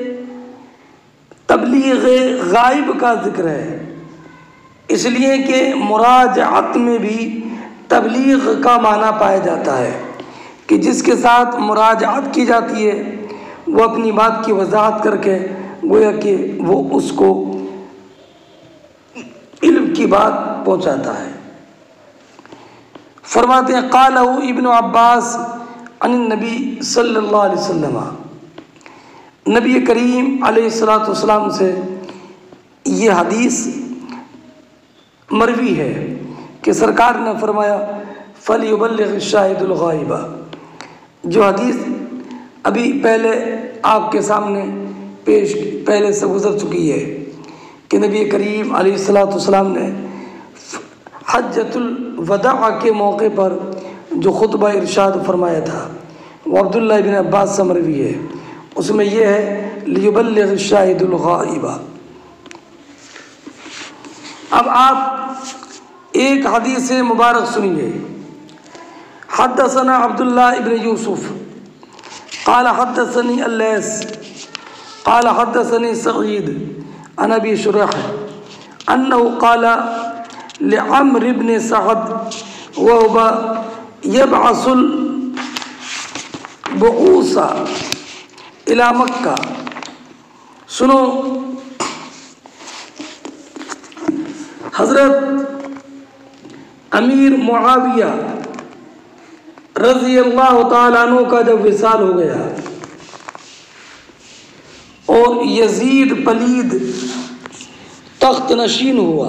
[SPEAKER 1] तबलीग गायब का जिक्र है, इसलिए कि मुराजाअत में भी तबलीग का माना पाया जाता है कि जिसके साथ मुराजाअत की जाती है वो अपनी बात की वजाहत करके गोया कि वो उसको इल्म की बात पहुंचाता है। फरमाते हैं क़ालहु इब्न अब्बास अन नबी सल्लल्लाहु अलैहि वसल्लम, नबी करीम अलैहिस्सलातु वस्सलाम से ये हदीस मरवी है कि सरकार ने फरमाया फलयुबल्लिग़ शाहिदुल गाइबा। जो हदीस अभी पहले आपके सामने पेश पहले से गुजर चुकी है कि नबी करीम अलैहिस्सलातु वस्सलाम ने हज्जतुल वदा के मौके पर जो खुतबा इरशाद फरमाया था वो अब्दुल्लाह इब्न अब्बास से मरवी है। उसमें यह है लियुबल्लिग़ शाहिदुल गाइबा। अब आप एक हदीस मुबारक सुनिए। हद्दसना अब्दुल्लाह इब्न यूसुफ क़ाल हद्दसनी अल्लैस क़ाल हद्दसनी सईद अन अबी शुरैह अन्नहु क़ाल लिअम्र इब्न सअद व हुवा यबअसुल बुऊसा इला मक्का। सुनो, हज़रत अमीर मुआविया रज़ी अल्लाह ताला अन्हु का जब विसाल हो गया और यजीद पलीद तख्त नशीन हुआ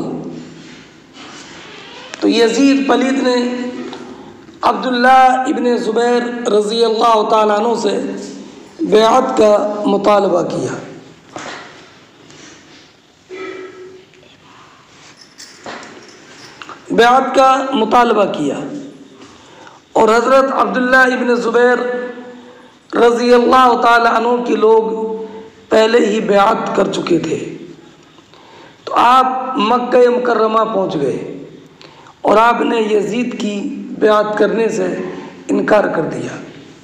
[SPEAKER 1] तो यजीद पलीद ने अब्दुल्ला इब्न ज़ुबैर रज़ी अल्लाह ताला अन्हु से बैअत का मुतालबा किया। बैअत का मुतालबा किया और हज़रत अब्दुल्ला इब्न ज़ुबैर रज़ी अल्लाह ताला अन्हु के लोग पहले ही बैअत कर चुके थे। तो आप मक्का मुकर्रमा पहुंच गए और आपने यजीद की बैअत करने से इनकार कर दिया।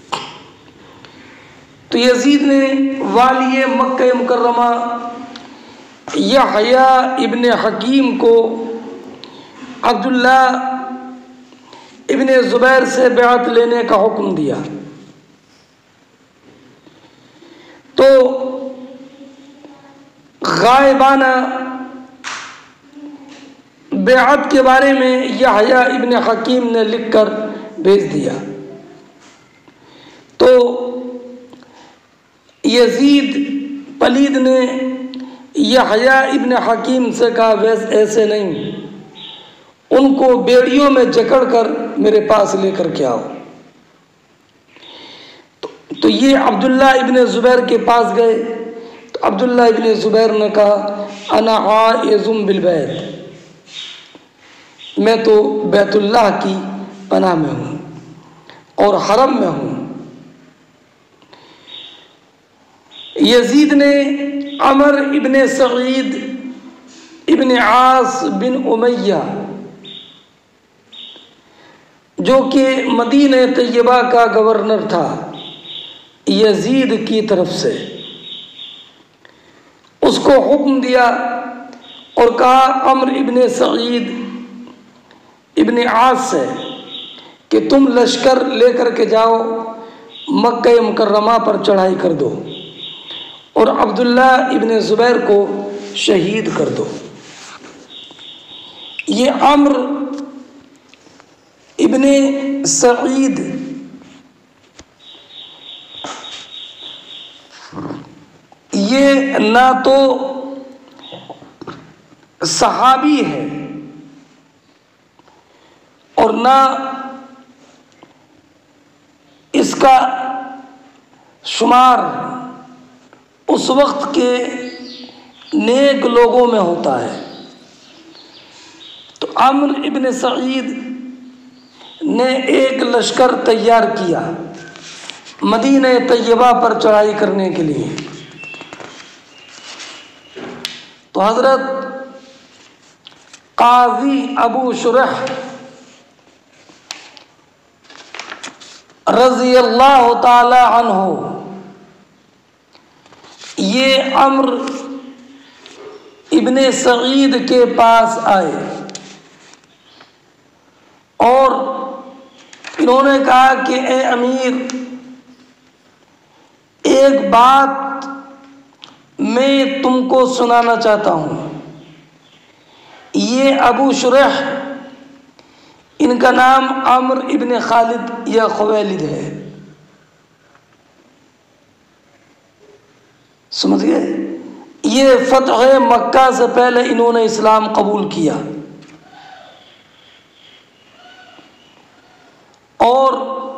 [SPEAKER 1] तो यजीद ने वाली मक्का मुकर्रमा यहया इब्न हकीम को अब्दुल्ला इब्न ज़ुबैर से बैअत लेने का हुक्म दिया। तो गायबाना बैअत के बारे में यहया इब्न हकीम ने लिखकर भेज दिया। तो यजीद पलीद ने यहया इब्न हकीम से कहा वैसे ऐसे नहीं, उनको बेड़ियों में जकड़कर मेरे पास लेकर के आओ। तो, तो ये अब्दुल्ला इब्न ज़ुबैर के पास गए तो अब्दुल्ला इब्न ज़ुबैर ने कहा अना आइज़ुम बिल बैत, मैं तो बैतुल्लाह की पनाह में हूँ और हरम में हूँ। यजीद ने अमर इब्न सईद इब्न आस बिन उमैया जो कि मदीना तैयबा का गवर्नर था यजीद की तरफ से, उसको हुक्म दिया और कहा अमर इब्न सईद इब्न आस से कि तुम लश्कर लेकर के जाओ मक्का मुकर्रमा पर चढ़ाई कर दो और अब्दुल्ला इब्न ज़ुबैर को शहीद कर दो। ये अम्र इब्न सईद ये ना तो सहाबी है और ना शुमार उस वक्त के नेक लोगों में होता है। तो अम्र इब्न सईद ने एक लश्कर तैयार किया मदीने तैयबा पर चढ़ाई करने के लिए। तो हज़रत काजी अबू शुरह रज़ी अल्लाह ताला अन्हु ये अम्र इब्ने सईद के पास आए और इन्होंने कहा कि ए अमीर, एक बात मैं तुमको सुनाना चाहता हूँ। ये अबू शुरह, इनका नाम अम्र इब्न खालिद या खुवैलिद है। समझ गए? ये फतह मक्का से पहले इन्होंने इस्लाम कबूल किया और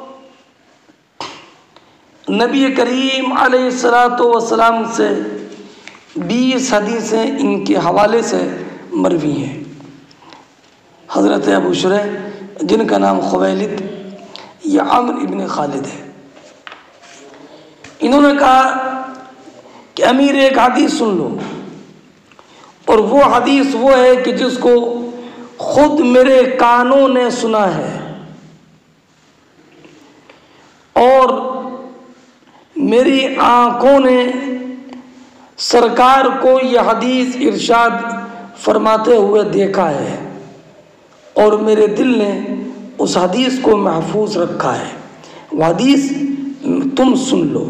[SPEAKER 1] नबी करीम अलैहिस्सलातु वस्सलाम से बीस हदीसें इनके हवाले से मरवी हैं। हज़रत अबू शुरह जिनका नाम खुवैलिद या अम्र इब्न खालिद है, इन्होंने कहा कि अमीर एक हदीस सुन लो, और वो हदीस वो है कि जिसको खुद मेरे कानों ने सुना है और मेरी आँखों ने सरकार को यह हदीस इरशाद फरमाते हुए देखा है और मेरे दिल ने उस हदीस को महफूज रखा है। वह हदीस तुम सुन लो।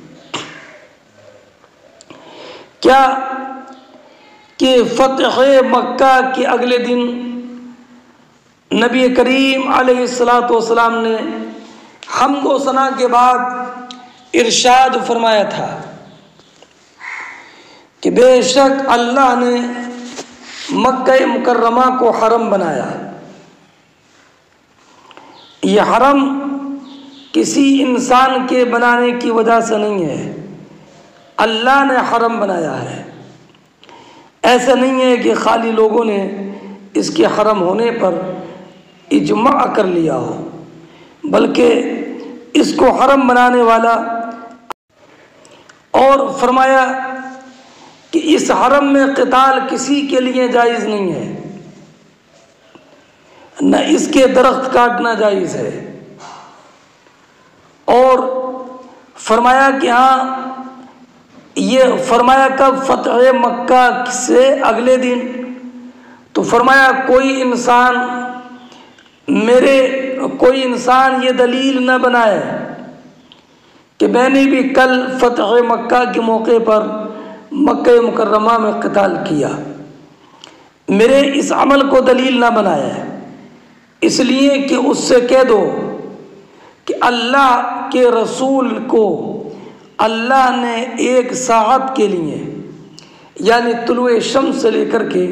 [SPEAKER 1] क्या कि फतह मक्का के अगले दिन नबी करीम अलैहिस्सलातु वस्सलाम ने हम्द व सना के बाद इरशाद फरमाया था कि बेशक अल्लाह ने मक्का मुकर्रमा को हरम बनाया। यह हरम किसी इंसान के बनाने की वजह से नहीं है, अल्लाह ने हरम बनाया है। ऐसा नहीं है कि खाली लोगों ने इसके हरम होने पर इजमा कर लिया हो, बल्कि इसको हरम बनाने वाला और फरमाया कि इस हरम में क़िताल किसी के लिए जायज़ नहीं है, न इसके दरख्त काटना जायज़ है। और फरमाया कि हाँ, ये फरमाया कब? फतह मक्का से अगले दिन। तो फरमाया कोई इंसान मेरे कोई इंसान ये दलील न बनाए कि मैंने भी कल फतह मक्का के मौके पर मक्का मुकर्रमा में क़िताल किया, मेरे इस अमल को दलील न बनाए, इसलिए कि उससे कह दो कि अल्लाह के रसूल को अल्लाह ने एक साहत के लिए यानी तुलुए शम्स से लेकर के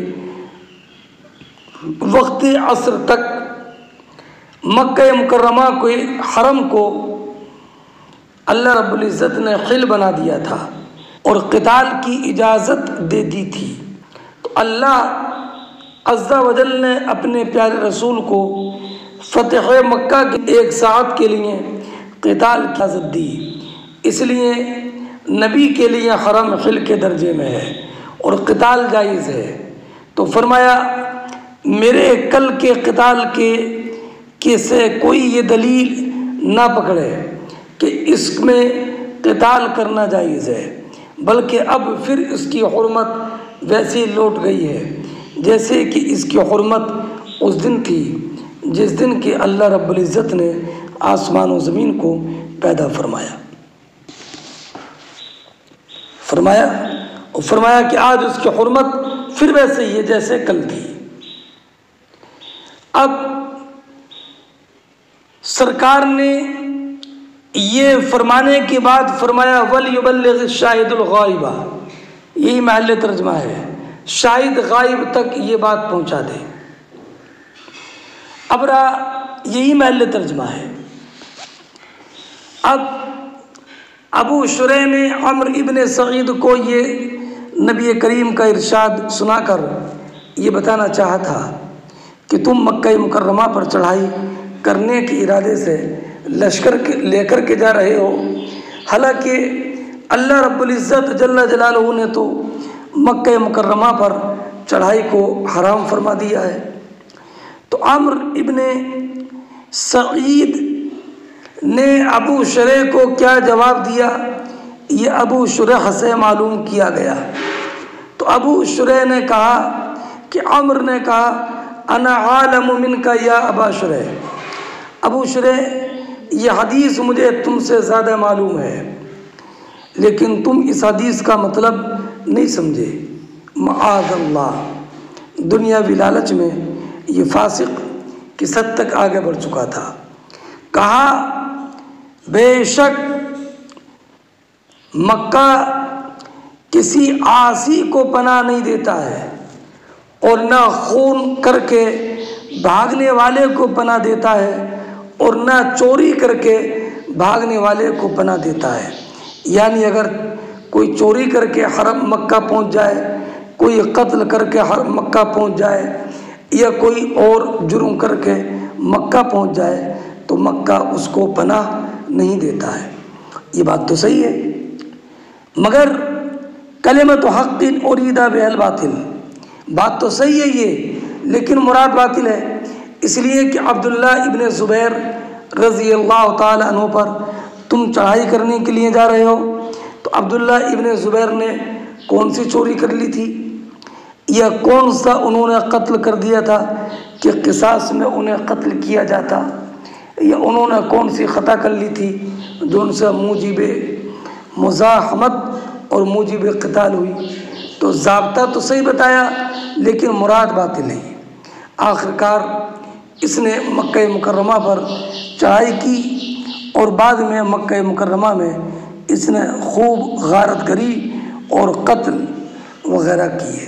[SPEAKER 1] वक्त असर तक मक्का मुकर्रमा के हरम को अल्लाह रब्बुल इज़्ज़त ने हिल बना दिया था और क़िताल की इजाज़त दे दी थी। तो अल्लाह अज़्ज़ा वजल ने अपने प्यारे रसूल को फ़तह मक्का के एक साथ के लिए क़िताल की इजाज़त दी, इसलिए नबी के लिए हरम हिल के दर्जे में है और क़िताल जायज़ है। तो फरमाया मेरे कल के क़िताल के के से कोई ये दलील ना पकड़े कि इसमें क़िताल करना जायज़ है, बल्कि अब फिर इसकी हुर्मत वैसी लौट गई है जैसे कि इसकी हुर्मत उस दिन थी जिस दिन कि अल्लाह रब्बुल इज़्ज़त ने आसमान और ज़मीन को पैदा फरमाया फरमाया और फरमाया कि आज उसकी हुर्मत फिर वैसे ही है जैसे कल थी। अब सरकार ने ये फरमाने के बाद फरमाया वल युबल्लिग़ शाहिदुल गाइबा, यही महल तर्जमा है, शाहिद गायब तक ये बात पहुंचा दे। अब रहा यही महल तर्जमा है। अब अबू शुरैह ने अम्र इब्न सईद को ये नबी करीम का इरशाद सुनाकर ये बताना चाहा था कि तुम मक्का मुकर्रमा पर चढ़ाई करने के इरादे से लश्कर के लेकर के जा रहे हो, हालांकि अल्लाह रब्बुल इज़्ज़त जल्ला जलालहू ने तो मक्का मुकर्रमा पर चढ़ाई को हराम फरमा दिया है। तो अम्र इब्न सईद ने अबू शुरैह को क्या जवाब दिया, ये अबू शुरैह से मालूम किया गया। तो अबू शुरैह ने कहा कि अम्र ने कहा अना आलम मिनका या अबा शुरैह, अबू शुरैह ये हदीस मुझे तुमसे ज़्यादा मालूम है, लेकिन तुम इस हदीस का मतलब नहीं समझे। मआज़ल्लाह, दुनियावी लालच में ये फासिक किस हद तक आगे बढ़ चुका था। कहा बेशक मक्का किसी आसी को पनाह नहीं देता है और ना खून करके भागने वाले को पनाह देता है और ना चोरी करके भागने वाले को पनाह देता है। यानी अगर कोई चोरी करके हरम मक्का पहुंच जाए, कोई कत्ल करके हरम मक्का पहुंच जाए या कोई और जुर्म करके मक्का पहुंच जाए तो मक्का उसको पनाह नहीं देता है। ये बात तो सही है, मगर कलिमत हक़्क़िन उरीदा बिहिल बातिल, बात तो सही है ये, लेकिन मुराद बातिल है। इसलिए कि अब्दुल्ला इब्न ज़ुबैर रज़ी अल्लाह ताला अन्हु पर तुम चढ़ाई करने के लिए जा रहे हो, तो अब्दुल्ला इब्न ज़ुबैर ने कौन सी चोरी कर ली थी या कौन सा उन्होंने कत्ल कर दिया था कि क़िसास में उन्हें कत्ल किया जाता, या उन्होंने कौन सी ख़ता कर ली थी जो उनसे मूजिब मुज़ाहमत और मूजिब क़िताल हुई। तो ज़ाब्ता तो सही बताया लेकिन मुराद बातिल नहीं। आखिरकार इसने मक्का मुकर्रमा पर चढ़ाई की और बाद में मक्का मुकर्रमा में इसने खूब गारत गरी और कत्ल वगैरह किए।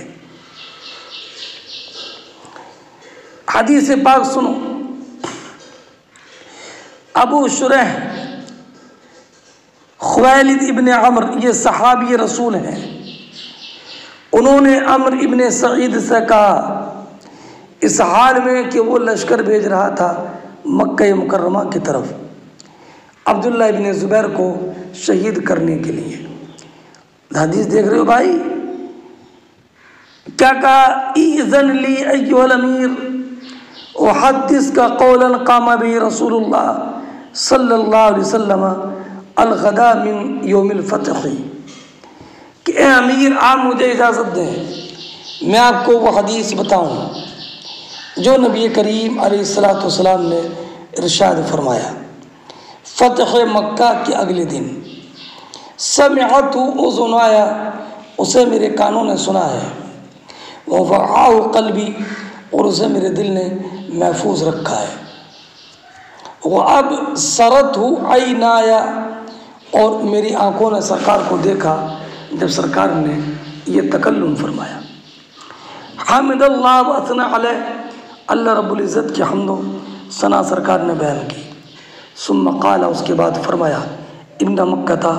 [SPEAKER 1] हदीस पाक सुनो, अबू शुरैह खुवैलिद इब्न अम्र ये सहाबी रसूल हैं, उन्होंने अम्र इब्न सईद से कहा इस हाल में कि वो लश्कर भेज रहा था मक्का मुकर्रमा की तरफ अब्दुल्ला इब्न ज़ुबैर को शहीद करने के लिए। हदीस देख रहे हो भाई, क्या कहा, इज़न ली अय्युहल अमीर व हदीस का कौलन कामा भी रसूलुल्लाह सल्लल्लाहु अलैहि वसल्लम अलगदा मिन यौमिल फतह, कि ए अमीर आप मुझे इजाज़त दें मैं आपको वो हदीस बताऊं जो नबी करीम अलैहिस्सलातु वस्सलाम ने इरशाद फरमाया फ़तह मक्का के अगले दिन। समिअतु उज़ुनाया, उसे मेरे कानों ने सुना है, व वआहु क़ल्बी, और उसे मेरे दिल ने महफूज रखा है, व अब सरतहु ऐनाया, और मेरी आँखों ने सरकार को देखा जब सरकार ने ये तकल्लुम फरमाया। हमिदल्लाह व असना अलैह, अल्लाह रब्बुल इज़्ज़त की हम्दो सना सरकार ने बयान की। सुम्मा क़ाला, उसके बाद फरमाया, इन्ना मक्कता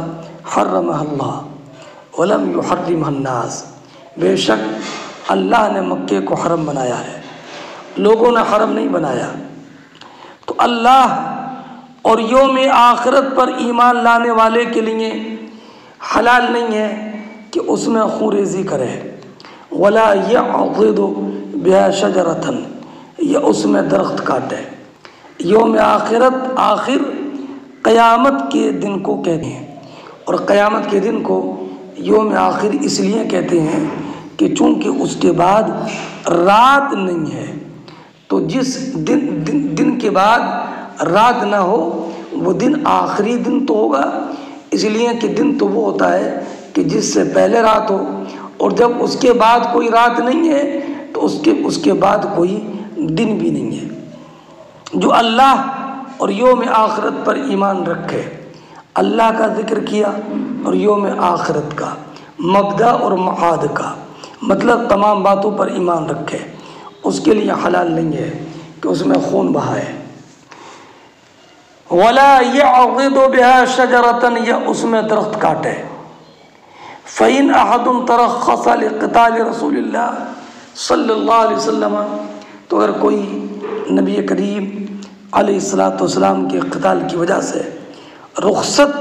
[SPEAKER 1] हर्रमहल्लाह वलम युहर्रिमहन्नास, बेशक अल्लाह ने मक्के को हरम बनाया है, लोगों ने हरम नहीं बनाया। तो अल्लाह और यौम आखिरत पर ईमान लाने वाले के लिए हलाल नहीं है कि उसमें खूरेज़ी करे, वला यअक़िदु बिहा शजरतन, या उसमें दरख्त काटे। यौम आखिरत आखिर क़यामत के दिन को कहते हैं, और क़यामत के दिन को यौम आखिर इसलिए कहते हैं कि चूँकि उसके बाद रात नहीं है, तो जिस दिन दिन दिन के बाद रात ना हो वो दिन आखिरी दिन तो होगा, इसलिए कि दिन तो वो होता है कि जिससे पहले रात हो, और जब उसके बाद कोई रात नहीं है तो उसके उसके बाद कोई दिन भी नहीं है। जो अल्लाह और यौम आखिरत पर ईमान रखे, अल्लाह का ज़िक्र किया और यौम आखिरत का, मबदा और मआद का, मतलब तमाम बातों पर ईमान रखे, उसके लिए हलाल नहीं है कि उसमें खून बहाए। वला यअक़िदु बिहा शजरतन, या उसमें दरख्त काटे। फ़इन अहदुन तरख़्ख़स लिक़िताल रसूलिल्लाह सल्लल्लाहु अलैहि वसल्लम, तो अगर कोई नबी करीम अलैहिस्सलातु वस्सलाम के क़िताल की वजह से रुख़्सत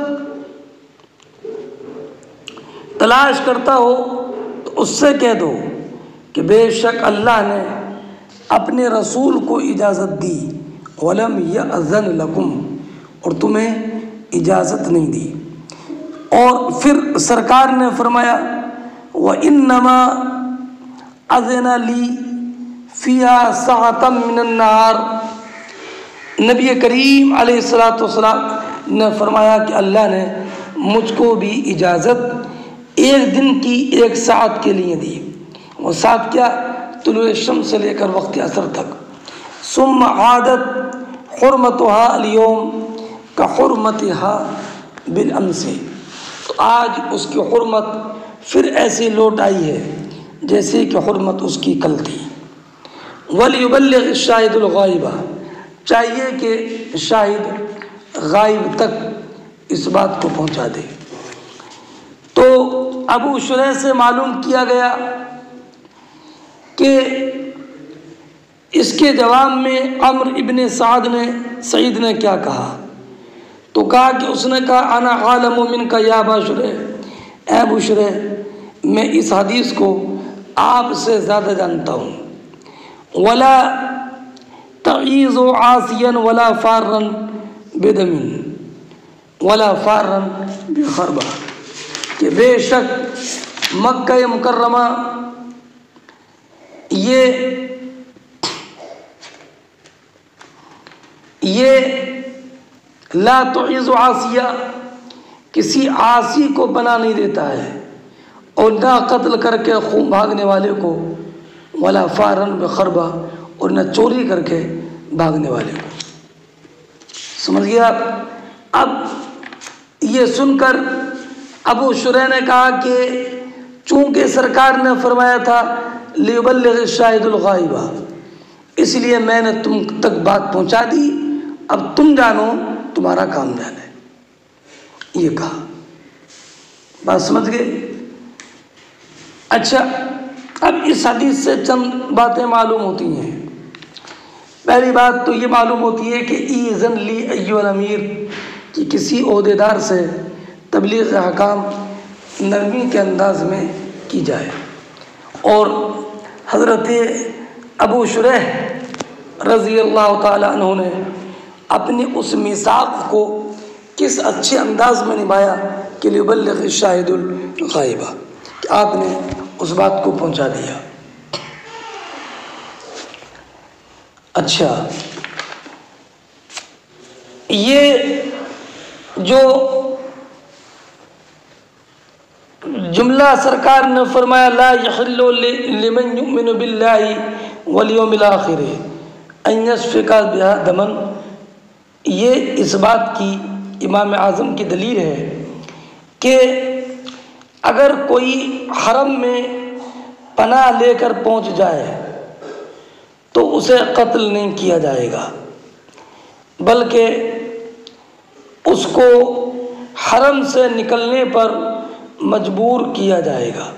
[SPEAKER 1] तलाश करता हो तो उससे कह दो कि बेशक अल्लाह ने अपने रसूल को इजाज़त दी, वलम यअज़न लकुम, और तुम्हें इजाज़त नहीं दी। और फिर सरकार ने फरमाया व इन्नमा अज़ना ली फ़िया सअतम मिनन नहार, नबी करीम अलैहिस्सलातु वस्सलाम ने फरमाया कि अल्लाह ने मुझको भी इजाज़त एक दिन की एक सात के लिए दी। वो सात क्या? तुलुए शम्स से लेकर वक्त असर तक। सुम्मा आदत हुर्मतुहा अल-यौम का हुर्मतिहा बिल अमसी, तो आज उसकी हुर्मत फिर ऐसी लौट आई है जैसे कि हुर्मत उसकी कल थी। वलियुबल्लिग़ शाहिदुल गाइबा, चाहिए कि शाहिद गायब तक इस बात को पहुंचा दे। तो अबू शुरैह से मालूम किया गया कि इसके जवाब में अम्र इब्ने साद ने सईद ने क्या कहा, तो कहा कि उसने कहा अना आलमु मिनका या अबा शुरैह, ए अबू शुरैह मैं इस हदीस को आपसे ज़्यादा जानता हूँ। वला तईज़ु आसियन वला फारन बेदमिन वला फारन बेखरबा, कि बेशक मक्का मुकर्रमा ये ये ला तुइज़ु आसिया, किसी आसी को बना नहीं देता है, और ना कत्ल करके खून भागने वाले को, वला फारन बेखरबा, और न चोरी करके भागने वाले को। समझ गया आप? अब ये सुनकर अबू शुरैह ने कहा कि चूँकि सरकार ने फरमाया था लियुबल्लिग़ शाहिदुल गाइबा, इसलिए मैंने तुम तक बात पहुंचा दी, अब तुम जानो तुम्हारा काम जाने, ये कहा। बात समझ गए? अच्छा, अब इस हदीस से चंद बातें मालूम होती हैं। पहली बात तो ये मालूम होती है कि ईज़न ली अय्युल अमीर, कि किसी ओहदेदार से तबलीग अहकाम नरमी के अंदाज में की जाए। और हज़रत अबू शुरैह रज़ी अल्लाह ताला अन्हु ने अपनी उस मिसाक़ को किस अच्छे अंदाज में निभाया कि लियुबल्लिग़ शाहिदुल गाइबा, कि आपने उस बात को पहुंचा दिया। अच्छा, ये जो जुमला सरकार ने फरमाया ला यहिल्लु लिमन युमिनु बिल्लाहि वल यौमिल आखिर अन यस्फिका बिहा दमन, ये इस बात की इमाम आज़म की दलील है कि अगर कोई हरम में पनाह लेकर पहुंच जाए तो उसे कत्ल नहीं किया जाएगा, बल्कि उसको हरम से निकलने पर मजबूर किया जाएगा।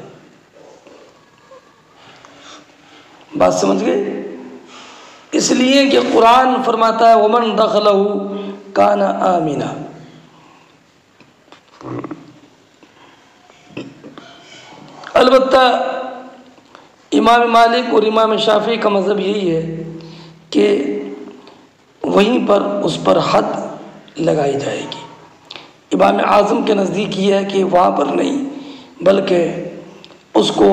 [SPEAKER 1] बात समझ गए? इसलिए कि कुरान फरमाता है वमन दखलहु काना आमिना। अलबत्ता इमाम मालिक और इमाम शाफी का मज़हब यही है कि वहीं पर उस पर हद लगाई जाएगी। इमाम आज़म के नज़दीक ये है कि वहाँ पर नहीं, बल्कि उसको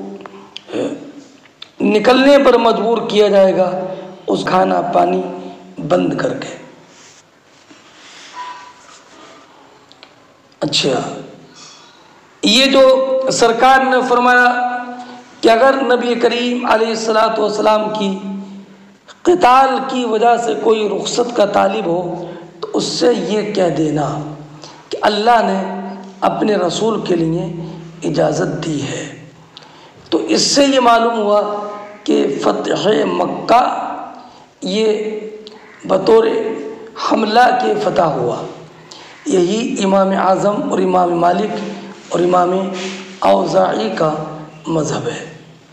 [SPEAKER 1] निकलने पर मजबूर किया जाएगा, उस खाना पानी बंद करके। अच्छा, ये जो सरकार ने फरमाया कि अगर नबी करीम अलैहिस्सलातु वस्सलाम की क़िताल की वजह से कोई रुख़्सत का तालिब हो तो उससे ये कह देना कि अल्लाह ने अपने रसूल के लिए इजाज़त दी है। तो इससे ये मालूम हुआ कि फ़तह मक्का ये बतौर हमला के फतह हुआ। यही इमाम आज़म और इमाम मालिक और इमाम औज़ाई का मज़हब है।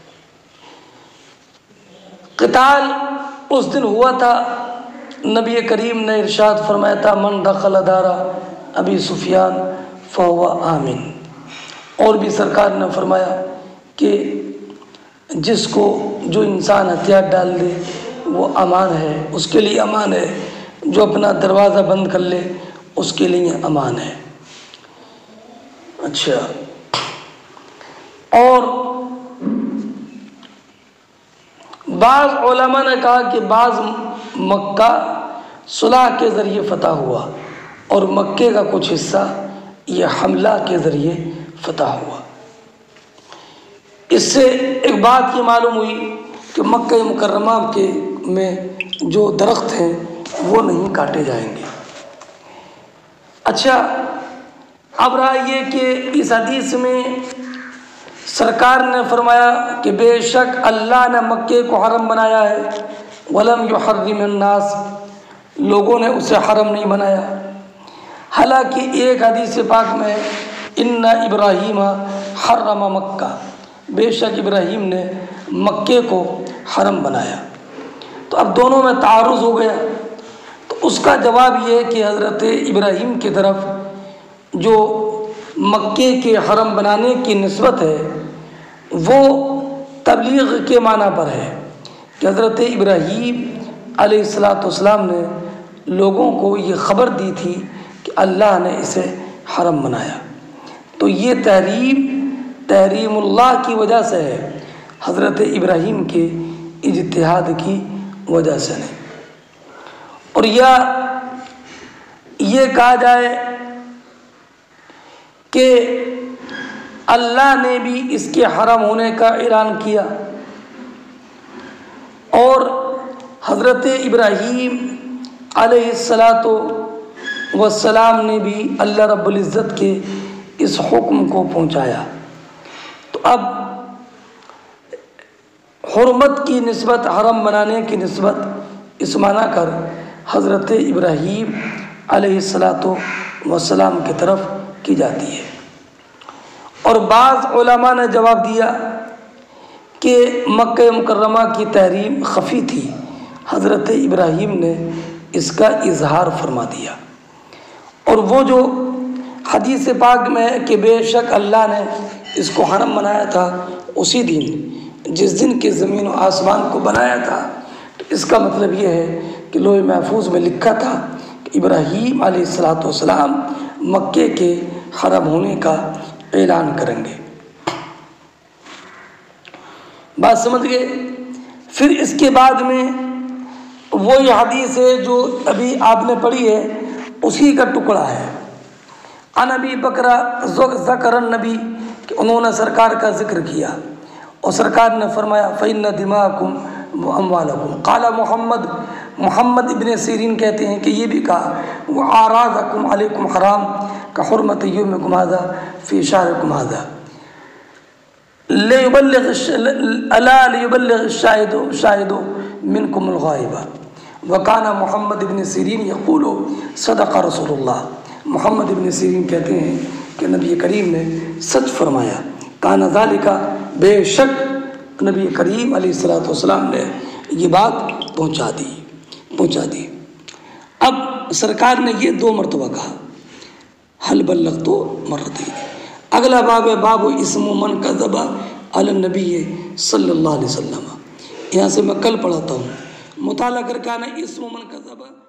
[SPEAKER 1] क़िताल उस दिन हुआ था, नबी करीम ने इरशाद फरमाया था, मन दखल दारा अबी सुफियान फ़हुवा आमिन। और भी सरकार ने फरमाया कि जिसको जो इंसान हथियार डाल दे वो अमान है, उसके लिए अमान है, जो अपना दरवाज़ा बंद कर ले उसके लिए अमान है। अच्छा, और बाज़ उलमा ने कहा कि बाज़ मक्का सुलह के ज़रिए फ़तह हुआ और मक्के का कुछ हिस्सा ये हमला के ज़रिए फ़तह हुआ। इससे एक बात ये मालूम हुई कि मक्का मुकर्रमा के में जो दरख्त हैं वो नहीं काटे जाएंगे। अच्छा, अब रहा ये कि इस हदीस में सरकार ने फरमाया कि बेशक अल्लाह ने मक्के को हरम बनाया है, वलम युहर्रिमुन्नास, लोगों ने उसे हरम नहीं बनाया। हालांकि एक हदीस पाक में इन्ना इब्राहीम हर्रम मक्का, बेशक इब्राहीम ने मक्के को हरम बनाया। तो अब दोनों में तारुज़ हो गया। तो उसका जवाब ये है कि हज़रत इब्राहीम की तरफ जो मक्के के हरम बनाने की निस्बत है वो तबलीग के माना पर है कि हज़रत इब्राहीम अलैहिस्सलातु वस्सलाम ने लोगों को ये ख़बर दी थी कि अल्लाह ने इसे हरम बनाया। तो ये तहरीम तहरीमुल्लाह की वजह से है, हज़रत इब्राहीम के इज्तिहाद की वजह से नहीं। और या ये कहा जाए कि अल्लाह ने भी इसके हरम होने का ऐलान किया और हज़रत इब्राहीम अलैहिस्सलातु वस्सलाम ने भी अल्लाह रब्बुल इज़्ज़त के इस हुक्म को पहुँचाया। तो अब हुर्मत की निस्बत, हरम बनाने की निस्बत इस माना कर हज़रत इब्राहीम अलैहिस्सलातु वस्सलाम की तरफ की जाती है। और बाज़ उलमा ने जवाब दिया कि मक्का मुकर्रमा की तहरीम खफ़ी थी, हज़रत इब्राहीम ने इसका इजहार फरमा दिया। और वो जो हदीस पाक में है कि बेशक अल्लाह ने इसको हरम बनाया था उसी दिन जिस दिन के ज़मीन और आसमान को बनाया था, तो इसका मतलब ये है कि लोहे महफूज में लिखा था कि इब्राहीम अलैहिस्सलातु वस्सलाम मक्के के हरम होने का ऐलान करेंगे। बात समझ गए। फिर इसके बाद में वो ये हदीस है जो अभी आपने पढ़ी है उसी का टुकड़ा है। अनबी बकरा ज़करन नबी कि उन्होंने सरकार का जिक्र किया और सरकार ने फरमाया फ़इन्न दिमाकुम व अम्वालकुम। क़ाला मोहम्मद मोहम्मद इब्न सीरीन कहते हैं कि ये भी कहा व आराज़कुम अलैकुम हराम का हुर्मत यौमिकुम हाज़ा फ़ी शहरिकुम हाज़ा लियुबल्लिग़ अला लियुबल्लिग़ शाहिदु शाहिदु मिनकुमुल गाइबा व काना मोहम्मद इब्न सीरीन यक़ूलु सदक़ रसूलुल्लाह। मोहम्मद इब्न सीरीन कहते हैं कि नबी करीम ने सच फरमाया। काना ज़ालिका, बेशक नबी करीम अलैहिस्सलातु वस्सलाम ने ये बात पहुँचा दी पहुँचा दी अब सरकार ने ये दो मरतबा कहा, हल बल्लग तो मर्रतैन। अगला बाब है बाबु इस्मु मन कज़बा अला नबी सल्लल्लाहु अलैहि वसल्लम। यहाँ से मैं कल पढ़ाता हूँ, मुताला करके आना इस्मु मन कज़बा।